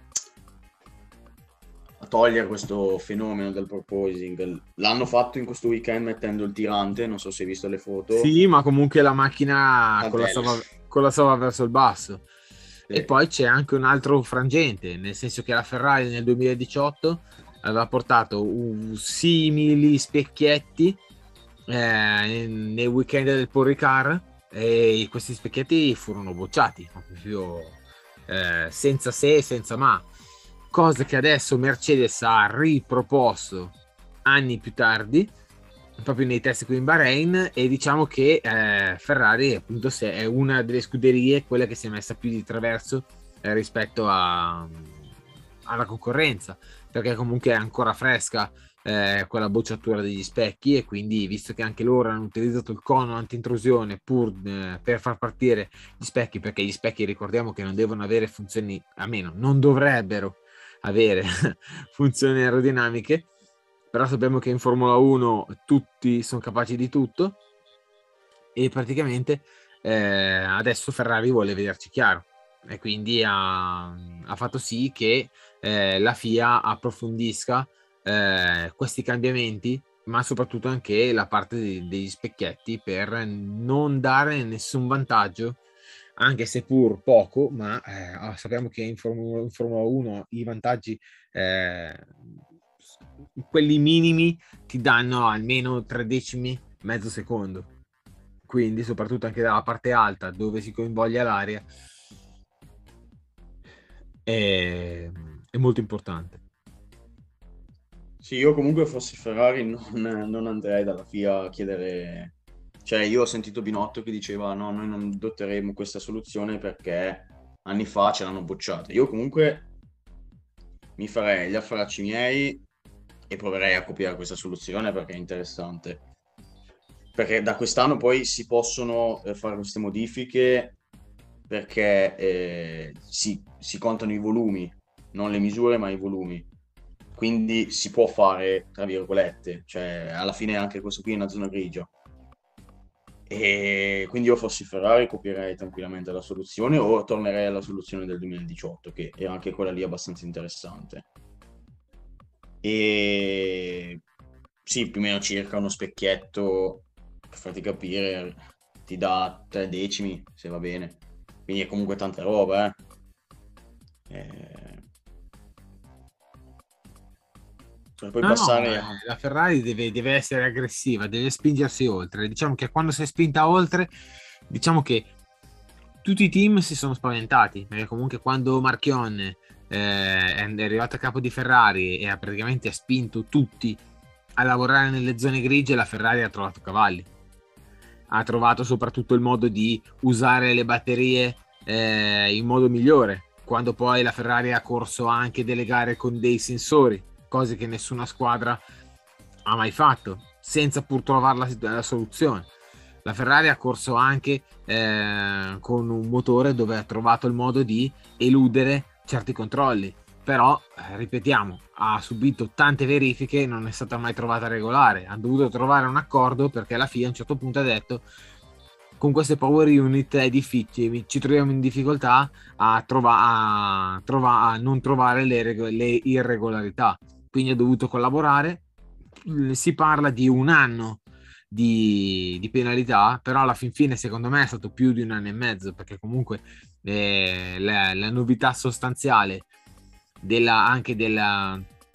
a togliere questo fenomeno del porpoising. L'hanno fatto in questo weekend mettendo il tirante, non so se hai visto le foto. Sì, ma comunque la macchina collassava, collassava verso il basso. Sì. E poi c'è anche un altro frangente, nel senso che la Ferrari nel duemiladiciotto aveva portato un simili specchietti eh, nel weekend del Paul Ricard, e questi specchietti furono bocciati proprio eh, senza se e senza ma, cosa che adesso Mercedes ha riproposto anni più tardi proprio nei test qui in Bahrain, e diciamo che eh, Ferrari appunto se è una delle scuderie quella che si è messa più di traverso eh, rispetto a, alla concorrenza, perché comunque è ancora fresca eh, quella bocciatura degli specchi, e quindi visto che anche loro hanno utilizzato il cono anti-intrusione pur eh, per far partire gli specchi, perché gli specchi ricordiamo che non devono avere funzioni, a meno non dovrebbero avere funzioni aerodinamiche, però sappiamo che in Formula uno tutti sono capaci di tutto, e praticamente eh, adesso Ferrari vuole vederci chiaro, e quindi ha, ha fatto sì che eh, la F I A approfondisca eh, questi cambiamenti, ma soprattutto anche la parte de- degli specchietti, per non dare nessun vantaggio, anche se pur poco, ma eh, sappiamo che in Formula, in Formula uno i vantaggi eh, quelli minimi ti danno almeno tre decimi, mezzo secondo, quindi soprattutto anche dalla parte alta dove si coinvolge l'aria è, è molto importante. Sì, io comunque fossi Ferrari non, non andrei dalla F I A a chiedere, cioè io ho sentito Binotto che diceva no, noi non adotteremo questa soluzione perché anni fa ce l'hanno bocciata. Io comunque mi farei gli affaracci miei e proverei a copiare questa soluzione perché è interessante, perché da quest'anno poi si possono eh, fare queste modifiche, perché eh, si, si contano i volumi, non le misure ma i volumi, quindi si può fare tra virgolette, cioè alla fine anche questo qui è una zona grigia, e quindi io fossi Ferrari copierei tranquillamente la soluzione o tornerei alla soluzione del duemiladiciotto, che è anche quella lì abbastanza interessante. E sì, più o meno circa uno specchietto, per farti capire, ti dà tre decimi se va bene, quindi è comunque tanta roba, eh. eh... Per poi No, passare no, la Ferrari deve, deve essere aggressiva, deve spingersi oltre. Diciamo che quando si è spinta oltre, diciamo che tutti i team si sono spaventati, perché comunque quando Marchionne eh, è arrivato a capo di Ferrari e ha praticamente spinto tutti a lavorare nelle zone grigie, la Ferrari ha trovato cavalli. Ha trovato soprattutto il modo di usare le batterie eh, in modo migliore, quando poi la Ferrari ha corso anche delle gare con dei sensori, cose che nessuna squadra ha mai fatto, senza pur trovare la, la soluzione. La Ferrari ha corso anche eh, con un motore dove ha trovato il modo di eludere certi controlli, però eh, ripetiamo, ha subito tante verifiche e non è stata mai trovata regolare. Hanno dovuto trovare un accordo perché la F I A a un certo punto ha detto: con queste power unit è difficile, ci troviamo in difficoltà a, trova- a, trova- a non trovare le, reg- le irregolarità, quindi ha dovuto collaborare. Si parla di un anno di, di penalità, però alla fin fine secondo me è stato più di un anno e mezzo, perché comunque eh, la, la novità sostanziale della, anche della,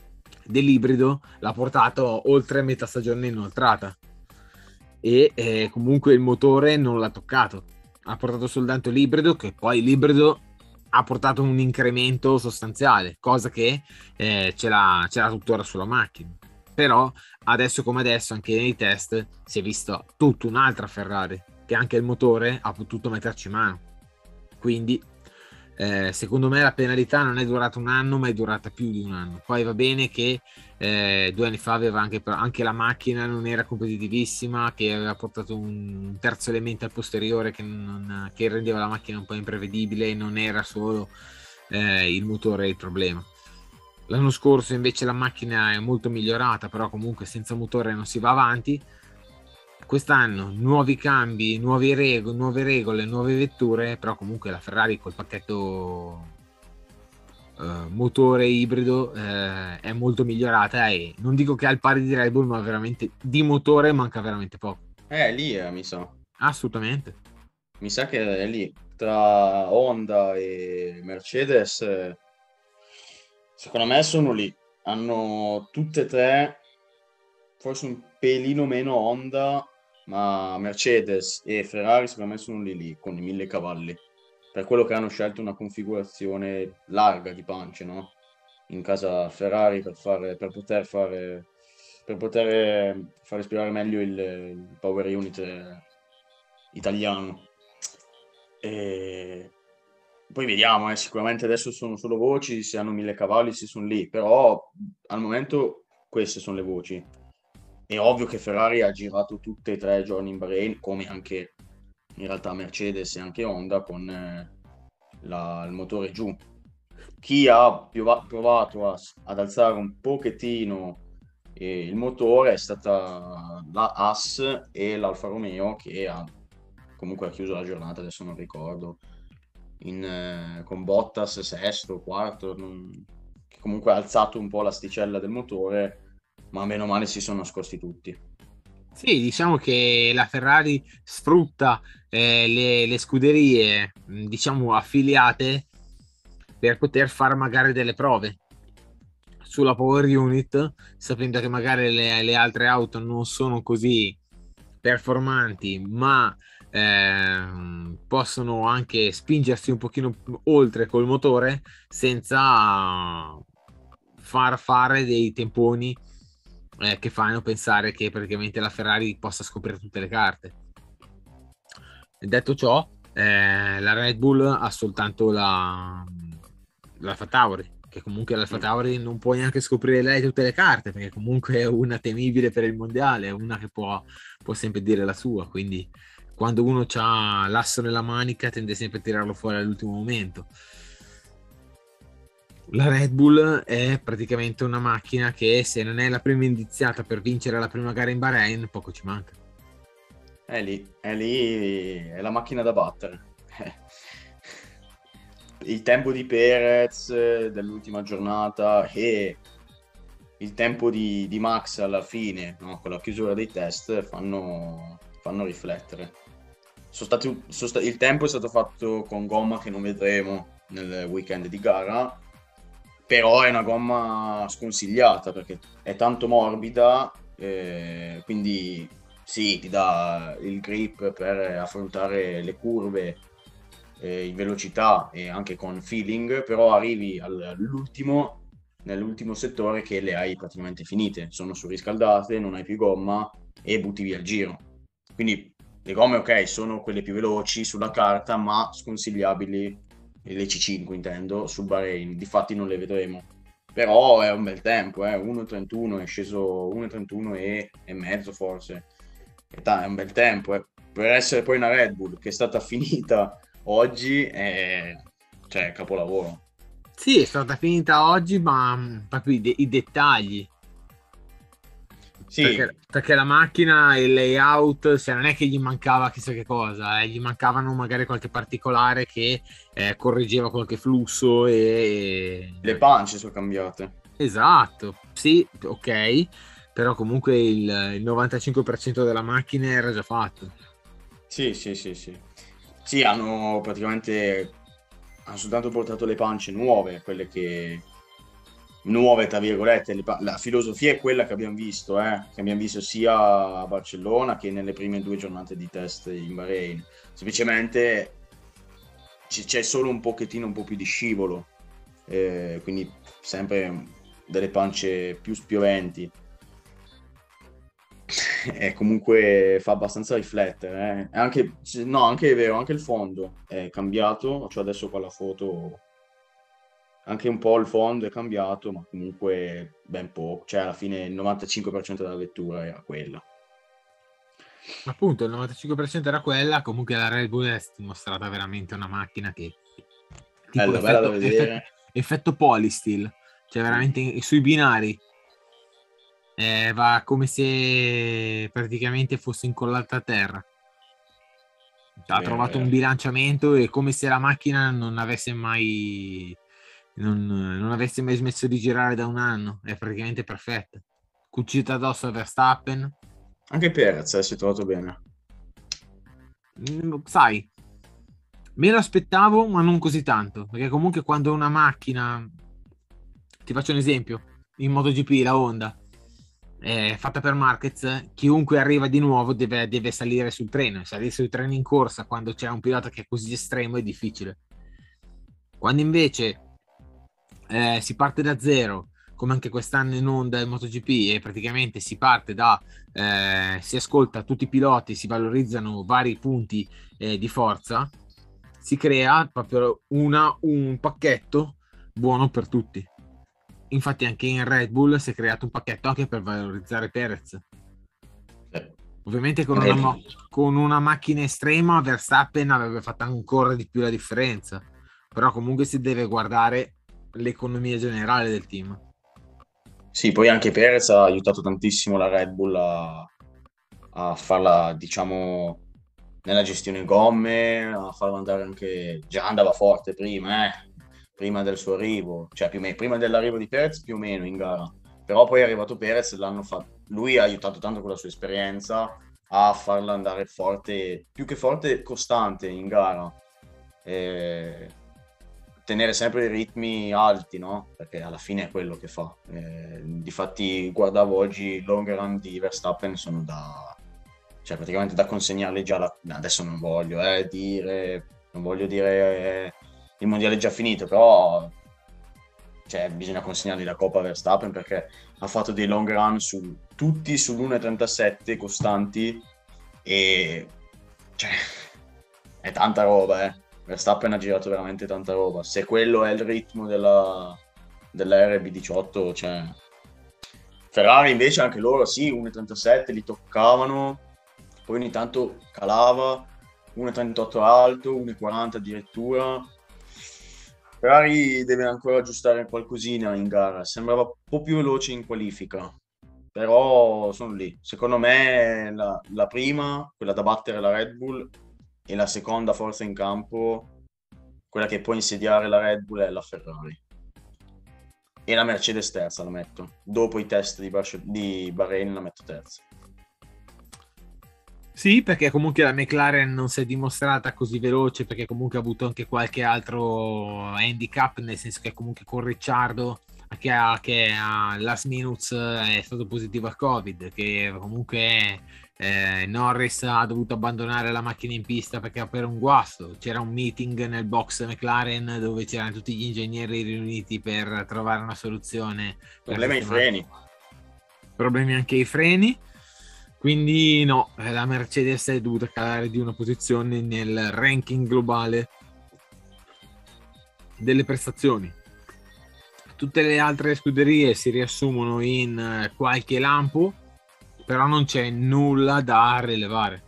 dell'ibrido l'ha portato oltre metà stagione inoltrata e eh, comunque il motore non l'ha toccato, ha portato soltanto l'ibrido, che poi l'ibrido ha portato un incremento sostanziale, cosa che eh, ce l'ha, ce l'ha tuttora sulla macchina. Però adesso come adesso anche nei test si è vista tutta un'altra Ferrari, che anche il motore ha potuto metterci mano. Quindi eh, secondo me la penalità non è durata un anno, ma è durata più di un anno. Poi va bene che eh, due anni fa aveva anche, anche la macchina non era competitivissima, che aveva portato un terzo elemento al posteriore che, non, che rendeva la macchina un po' imprevedibile, non era solo eh, il motore il problema. L'anno scorso invece la macchina è molto migliorata, però comunque senza motore non si va avanti. Quest'anno nuovi cambi, nuove regole, nuove regole, nuove vetture, però comunque la Ferrari col pacchetto eh, motore ibrido eh, è molto migliorata e non dico che è al pari di Red Bull, ma veramente di motore manca veramente poco. Eh, lì eh, mi sa. Assolutamente. Mi sa che è lì, tra Honda e Mercedes, eh, secondo me sono lì. Hanno tutte e tre, forse un pelino meno Honda, ma Mercedes e Ferrari secondo me sono lì lì, con i mille cavalli. Per quello che hanno scelto una configurazione larga di pance, no? In casa Ferrari per fare, per poter fare, per poter eh, far respirare meglio il, il power unit eh, italiano. E poi vediamo, eh, sicuramente adesso sono solo voci, se hanno mille cavalli si sono lì, però al momento queste sono le voci. È ovvio che Ferrari ha girato tutte e tre i giorni in Bahrain, come anche in realtà Mercedes e anche Honda con eh, la- il motore giù. Chi ha piova- provato a- ad alzare un pochettino eh, il motore è stata la Haas e l'Alfa Romeo, che ha comunque ha chiuso la giornata, adesso non ricordo, in, eh, con Bottas sesto, quarto, non- che comunque ha alzato un po' l'asticella del motore, ma meno male si sono nascosti tutti. Sì, diciamo che la Ferrari sfrutta eh, le, le scuderie, mh, diciamo, affiliate per poter fare magari delle prove sulla power unit, sapendo che magari le, le altre auto non sono così performanti, ma ehm, possono anche spingersi un pochino oltre col motore senza far fare dei temponi eh, che fanno pensare che praticamente la Ferrari possa scoprire tutte le carte. Detto ciò, eh, la Red Bull ha soltanto la l'Alfa Tauri, che comunque l'Alfa Tauri non può neanche scoprire lei tutte le carte, perché comunque è una temibile per il mondiale, è una che può, può sempre dire la sua, quindi quando uno ha l'asso nella manica tende sempre a tirarlo fuori all'ultimo momento. La Red Bull è praticamente una macchina che se non è la prima indiziata per vincere la prima gara in Bahrain, poco ci manca. È lì, è lì, è la macchina da battere. Il tempo di Perez eh, dell'ultima giornata e il tempo di, di Max alla fine, no? Con la chiusura dei test, fanno, fanno riflettere. Sono stati, sono sta- il tempo è stato fatto con gomma che non vedremo nel weekend di gara, però è una gomma sconsigliata perché è tanto morbida, eh, quindi sì, ti dà il grip per affrontare le curve eh, in velocità e anche con feeling, però arrivi al- all'ultimo, nell'ultimo settore che le hai praticamente finite, sono surriscaldate, non hai più gomma e butti via il giro. Quindi le gomme, ok, sono quelle più veloci sulla carta, ma sconsigliabili, le C cinque intendo, sul Bahrain, difatti non le vedremo. Però è un bel tempo, eh? uno trentuno, è sceso uno trentuno e, e mezzo forse. È, ta- è un bel tempo, eh. Per essere poi una Red Bull che è stata finita oggi è, cioè, capolavoro. Sì, è stata finita oggi, ma mh, proprio i, de- i dettagli. Sì, Perché, perché la macchina, il layout, cioè non è che gli mancava chissà che cosa, eh, gli mancavano magari qualche particolare che eh, correggeva qualche flusso e... le pance sono cambiate. Esatto, sì, ok, però comunque il, il novantacinque per cento della macchina era già fatto. Sì, sì, sì, sì. Sì, hanno praticamente hanno soltanto portato le pance nuove, quelle che nuove, tra virgolette, le pa- la filosofia è quella che abbiamo visto, eh, che abbiamo visto sia a Barcellona che nelle prime due giornate di test in Bahrain. Semplicemente c- c'è solo un pochettino un po' più di scivolo, eh, quindi sempre delle pance più spioventi. E comunque fa abbastanza riflettere, eh. E anche, no, anche è vero, anche il fondo è cambiato, cioè adesso qua la foto, anche un po' il fondo è cambiato, ma comunque ben poco, cioè alla fine il novantacinque per cento della vettura era quella. Appunto, il novantacinque per cento era quella, comunque la Red Bull è dimostrata veramente una macchina che tipo Bella, bella da effetto, effetto, vedere. effetto Polystil, cioè veramente sui binari eh, va come se praticamente fosse incollata a terra. Ha Vero, trovato un vero. bilanciamento e come se la macchina non avesse mai non, non avesse mai smesso di girare da un anno, è praticamente perfetta. Cucita addosso a Verstappen. Anche Perez eh, si è trovato bene. Mm, sai, me lo aspettavo, ma non così tanto, perché comunque quando una macchina, ti faccio un esempio, in MotoGP la Honda è fatta per Marquez, chiunque arriva di nuovo deve, deve salire sul treno, e salire sul treno in corsa quando c'è un pilota che è così estremo è difficile. Quando invece eh, si parte da zero, come anche quest'anno in Honda in MotoGP, e praticamente si parte da, eh, si ascolta tutti i piloti, si valorizzano vari punti eh, di forza, si crea proprio una, un pacchetto buono per tutti. Infatti anche in Red Bull si è creato un pacchetto anche per valorizzare Perez. Eh, Ovviamente con una, Red- mo- con una macchina estrema Verstappen avrebbe fatto ancora di più la differenza, però comunque si deve guardare l'economia generale del team. Sì, poi anche Perez ha aiutato tantissimo la Red Bull a, a farla, diciamo, nella gestione gomme, a farla andare anche... Già andava forte prima, eh, prima del suo arrivo, cioè più o meno, prima dell'arrivo di Perez più o meno in gara. Però poi è arrivato Perez, l'hanno fatto... lui ha aiutato tanto con la sua esperienza a farla andare forte, più che forte, costante in gara. E tenere sempre i ritmi alti, no? Perché alla fine è quello che fa. Eh, difatti guardavo oggi i long run di Verstappen sono da, cioè praticamente da consegnarli già la... adesso non voglio eh, dire, non voglio dire eh, il mondiale è già finito, però cioè, bisogna consegnargli la Coppa Verstappen perché ha fatto dei long run su tutti sull'uno virgola trentasette costanti e cioè, è tanta roba, eh. Verstappen ha girato veramente tanta roba. Se quello è il ritmo della, della R B diciotto, cioè... Ferrari invece anche loro, sì, uno virgola trentasette li toccavano, poi ogni tanto calava, uno virgola trentotto alto, uno virgola quaranta addirittura. Ferrari deve ancora aggiustare qualcosina in gara, sembrava un po' più veloce in qualifica, però sono lì. Secondo me la, la prima, quella da battere la Red Bull, e la seconda forza in campo, quella che può insediare la Red Bull è la Ferrari. E la Mercedes terza la metto. Dopo i test di, Barce- di Bahrain la metto terza. Sì, perché comunque la McLaren non si è dimostrata così veloce, perché comunque ha avuto anche qualche altro handicap, nel senso che comunque con Ricciardo, che a, che a last minutes è stato positivo al Covid, che comunque eh, Norris ha dovuto abbandonare la macchina in pista perché per un guasto. C'era un meeting nel box McLaren dove c'erano tutti gli ingegneri riuniti per trovare una soluzione per Problema ai sistemare freni. problemi anche ai freni. Quindi no, la Mercedes è dovuta calare di una posizione nel ranking globale delle prestazioni. Tutte le altre scuderie si riassumono in qualche lampo, però non c'è nulla da rilevare.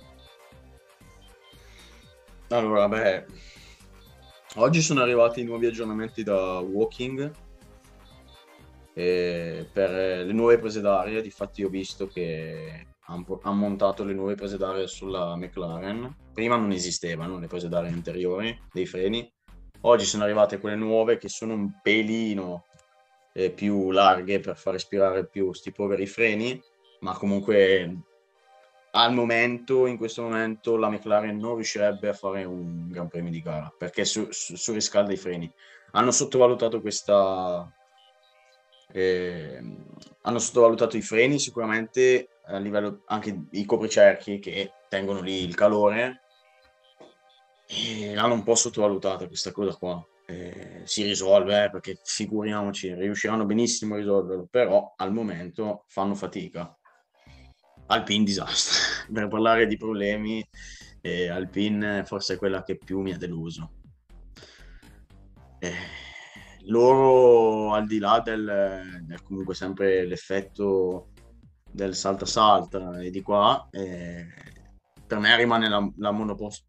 Allora, beh, oggi sono arrivati i nuovi aggiornamenti da Walking eh, per le nuove prese d'aria. Difatti ho visto che hanno han montato le nuove prese d'aria sulla McLaren. Prima non esistevano le prese d'aria interiori dei freni. Oggi sono arrivate quelle nuove che sono un pelino eh, più larghe per far respirare più sti poveri freni, ma comunque al momento, in questo momento, la McLaren non riuscirebbe a fare un Gran Premio di gara perché su, su, surriscalda i freni. Hanno sottovalutato questa, Eh, hanno sottovalutato i freni sicuramente, a livello anche i copricerchi che tengono lì il calore, e l'hanno un po' sottovalutata questa cosa qua. Eh, si risolve, eh, perché figuriamoci, riusciranno benissimo a risolverlo, però al momento fanno fatica. Alpine disastro. Per parlare di problemi, eh, Alpine forse è quella che più mi ha deluso. Eh, loro, al di là del, del comunque sempre l'effetto del salta-salta e di qua, eh, per me rimane la, la monoposto.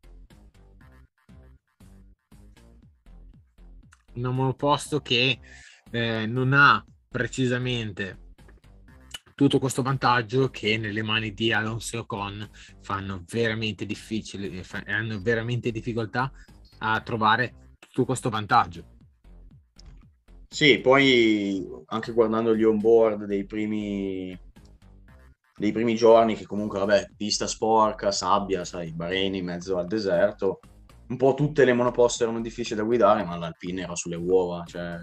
Un monoposto che eh, non ha precisamente tutto questo vantaggio, che nelle mani di Alonso e Ocon fanno veramente difficile, fa- hanno veramente difficoltà a trovare tutto questo vantaggio. Sì, poi anche guardando gli on-board dei primi, dei primi giorni, che comunque, vabbè, pista sporca, sabbia, sai, Bahrain in mezzo al deserto, un po' tutte le monoposto erano difficili da guidare, ma l'Alpine era sulle uova, cioè,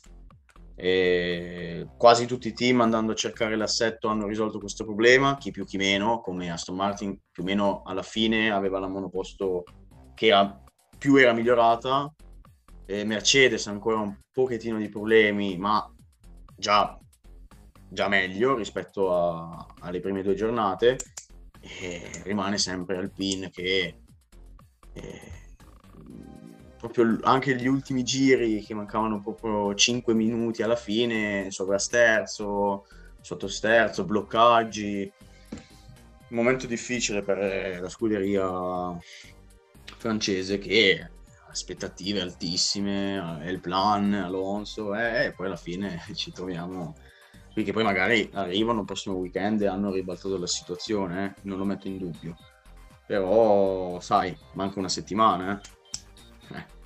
e quasi tutti i team andando a cercare l'assetto hanno risolto questo problema, chi più chi meno, come Aston Martin più o meno alla fine aveva la monoposto che era, più era migliorata, e Mercedes ancora un pochettino di problemi, ma già, già meglio rispetto a- alle prime due giornate, e rimane sempre Alpine che eh, proprio l- anche gli ultimi giri che mancavano proprio cinque minuti alla fine, sovrasterzo, sottosterzo, bloccaggi, un momento difficile per eh, la scuderia francese che ha aspettative altissime, è il plan, Alonso, eh, e poi alla fine ci troviamo qui che poi magari arrivano il prossimo weekend e hanno ribaltato la situazione, eh, non lo metto in dubbio. Però, sai, manca una settimana, eh. Eh.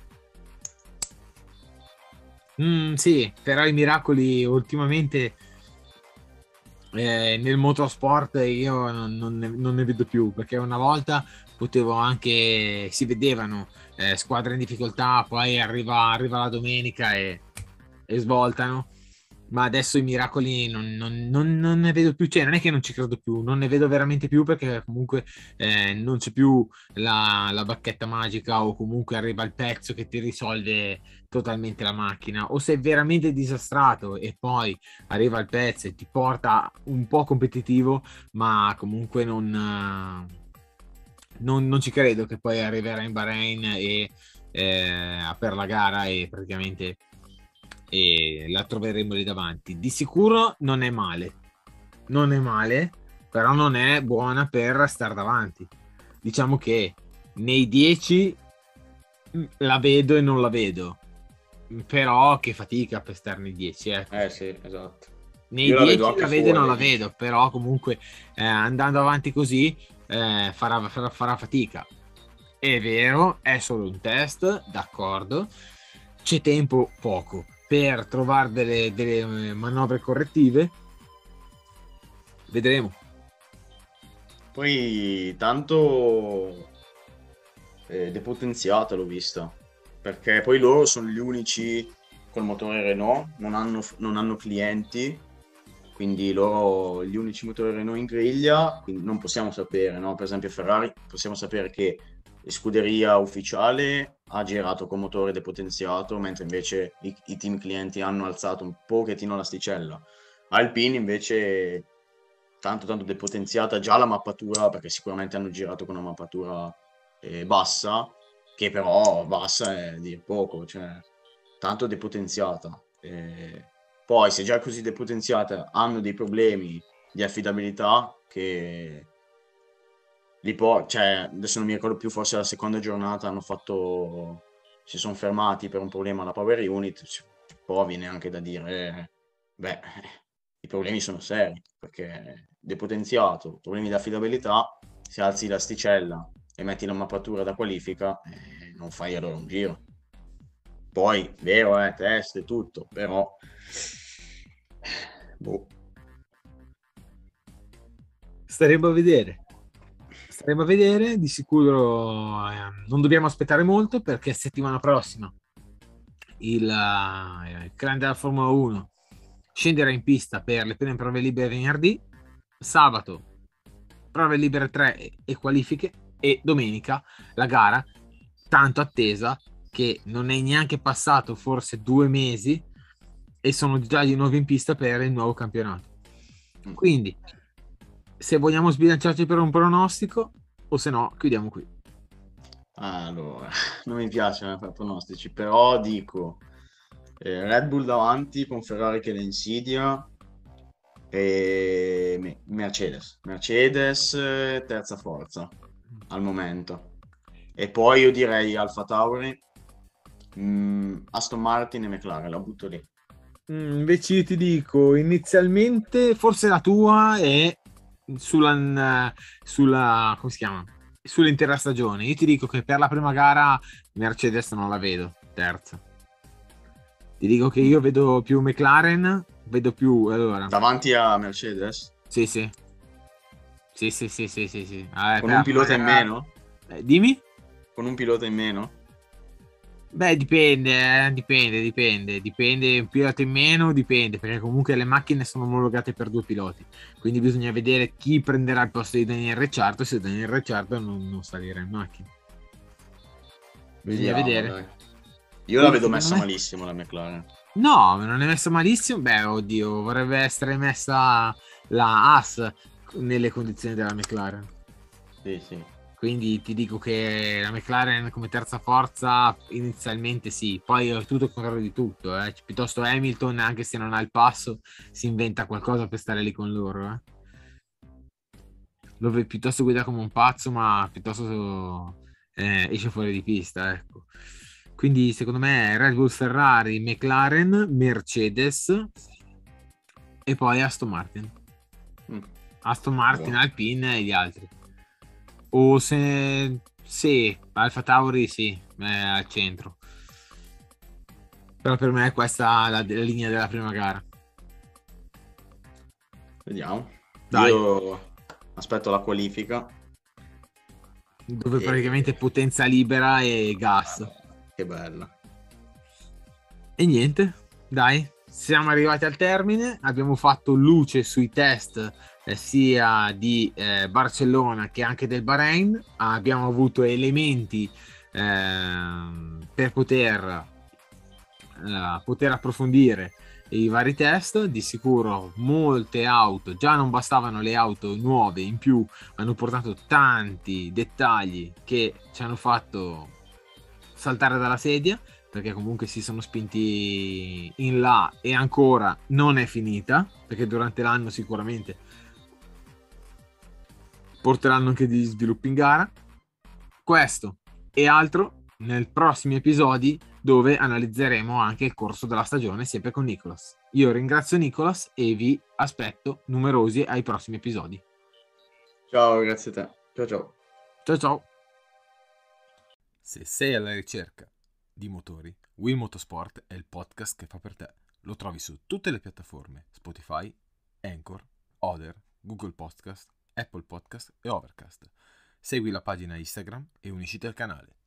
Mm, sì, però i miracoli ultimamente eh, nel motorsport io non, non ne, non ne vedo più, perché una volta potevo anche, si vedevano eh, squadre in difficoltà, poi arriva, arriva la domenica e, e svoltano. Ma adesso i miracoli non, non- non- non ne vedo più, cioè non è che non ci credo più, non ne vedo veramente più, perché comunque eh, non c'è più la, la bacchetta magica, o comunque arriva il pezzo che ti risolve totalmente la macchina, o sei veramente disastrato e poi arriva il pezzo e ti porta un po' competitivo, ma comunque non, eh, non, non ci credo che poi arriverà in Bahrain e eh, per la gara e praticamente e la troveremo lì davanti. Di sicuro non è male, non è male, però non è buona per stare davanti. Diciamo che nei dieci la vedo e non la vedo, però che fatica per stare nei dieci, ecco. Eh sì, esatto. Nei Io la vedo dieci anche la vedo e non fuori. la vedo, però comunque eh, andando avanti così eh, farà, farà, farà fatica. È vero, è solo un test, d'accordo. C'è tempo poco per trovare delle, delle eh, manovre correttive. Vedremo. Poi tanto eh, depotenziata l'ho vista, perché poi loro sono gli unici col motore Renault, non hanno, non hanno clienti, quindi loro gli unici motori Renault in griglia, quindi non possiamo sapere, no? Per esempio Ferrari possiamo sapere che scuderia ufficiale ha girato con motore depotenziato, mentre invece i, i team clienti hanno alzato un pochettino l'asticella. Alpine invece tanto tanto depotenziata già la mappatura, perché sicuramente hanno girato con una mappatura eh, bassa, che però bassa è dir poco, cioè tanto depotenziata. Eh, poi se già così depotenziata hanno dei problemi di affidabilità che li può, cioè adesso non mi ricordo più, forse la seconda giornata hanno fatto, si sono fermati per un problema alla power unit, c- poi viene anche da dire, eh, beh, i problemi sono seri, perché depotenziato, problemi di affidabilità, se alzi l'asticella e metti la mappatura da qualifica, eh, non fai allora un giro. Poi, vero, eh, test e tutto, però... Boh. Staremo a vedere. Staremo a vedere. Di sicuro eh, non dobbiamo aspettare molto, perché settimana prossima il, eh, il Grande della Formula uno scenderà in pista per le prime prove libere venerdì, sabato prove libere tre e, e qualifiche, e domenica la gara tanto attesa che non è neanche passato forse due mesi e sono già di nuovo in pista per il nuovo campionato. Quindi se vogliamo sbilanciarci per un pronostico, o se no chiudiamo qui. Allora, non mi piace fare pronostici, però dico eh, Red Bull davanti con Ferrari che le insidia e Me- Mercedes. Mercedes eh, terza forza al momento. E poi io direi Alfa Tauri, mm, Aston Martin e McLaren, la butto lì. Mm, invece io ti dico, inizialmente forse la tua è sulla, sulla, come si chiama? Sull'intera stagione. Io ti dico che per la prima gara Mercedes non la vedo, terza. Ti dico che io Mm. vedo più McLaren, vedo più, allora, Davanti a Mercedes? sì, sì, sì, sì, sì, sì, sì, sì. Eh, Con per un la prima pilota in gara... meno? eh, dimmi? Con un pilota in meno? Beh, dipende, eh, dipende, dipende, dipende, un pilota in meno, dipende, perché comunque le macchine sono omologate per due piloti, quindi bisogna vedere chi prenderà il posto di Daniel Ricciardo, se Daniel Ricciardo non, non salirà in macchina. Bisogna Vediamo, vedere. dai. Io la Quindi vedo secondo messa me... malissimo la McLaren. No, non è messa malissimo. Beh, oddio, vorrebbe essere messa la Haas nelle condizioni della McLaren. Sì, sì. Quindi ti dico che la McLaren come terza forza inizialmente sì, poi è tutto il contrario di tutto, eh. Piuttosto Hamilton, anche se non ha il passo, si inventa qualcosa per stare lì con loro. Eh. Lo ve- piuttosto guida come un pazzo, ma piuttosto eh, esce fuori di pista, ecco. Quindi secondo me Red Bull, Ferrari, McLaren, Mercedes e poi Aston Martin. Mm, Aston Martin, buono. Alpine e gli altri. O se sì, Alfa Tauri sì, è al centro. Però per me è questa la, la linea della prima gara. Vediamo. Dai, Io aspetto la qualifica. dove praticamente E... potenza libera e gas. Madonna, che bella. E niente, dai, siamo arrivati al termine. Abbiamo fatto luce sui test eh, sia di eh, Barcellona che anche del Bahrain. Abbiamo avuto elementi ehm, per poter, eh, poter approfondire i vari test. Di sicuro molte auto, già non bastavano le auto nuove, in più hanno portato tanti dettagli che ci hanno fatto saltare dalla sedia, perché comunque si sono spinti in là e ancora non è finita, perché durante l'anno sicuramente porteranno anche degli sviluppi in gara. Questo e altro nei prossimi episodi, dove analizzeremo anche il corso della stagione sempre con Nicolas. Io ringrazio Nicolas e vi aspetto numerosi ai prossimi episodi. Ciao, grazie a te. Ciao ciao. Ciao ciao! Se sei alla ricerca di motori, Will Motorsport è il podcast che fa per te. Lo trovi su tutte le piattaforme: Spotify, Anchor, Other, Google Podcast, Apple Podcast e Overcast. Segui la pagina Instagram e unisciti al canale.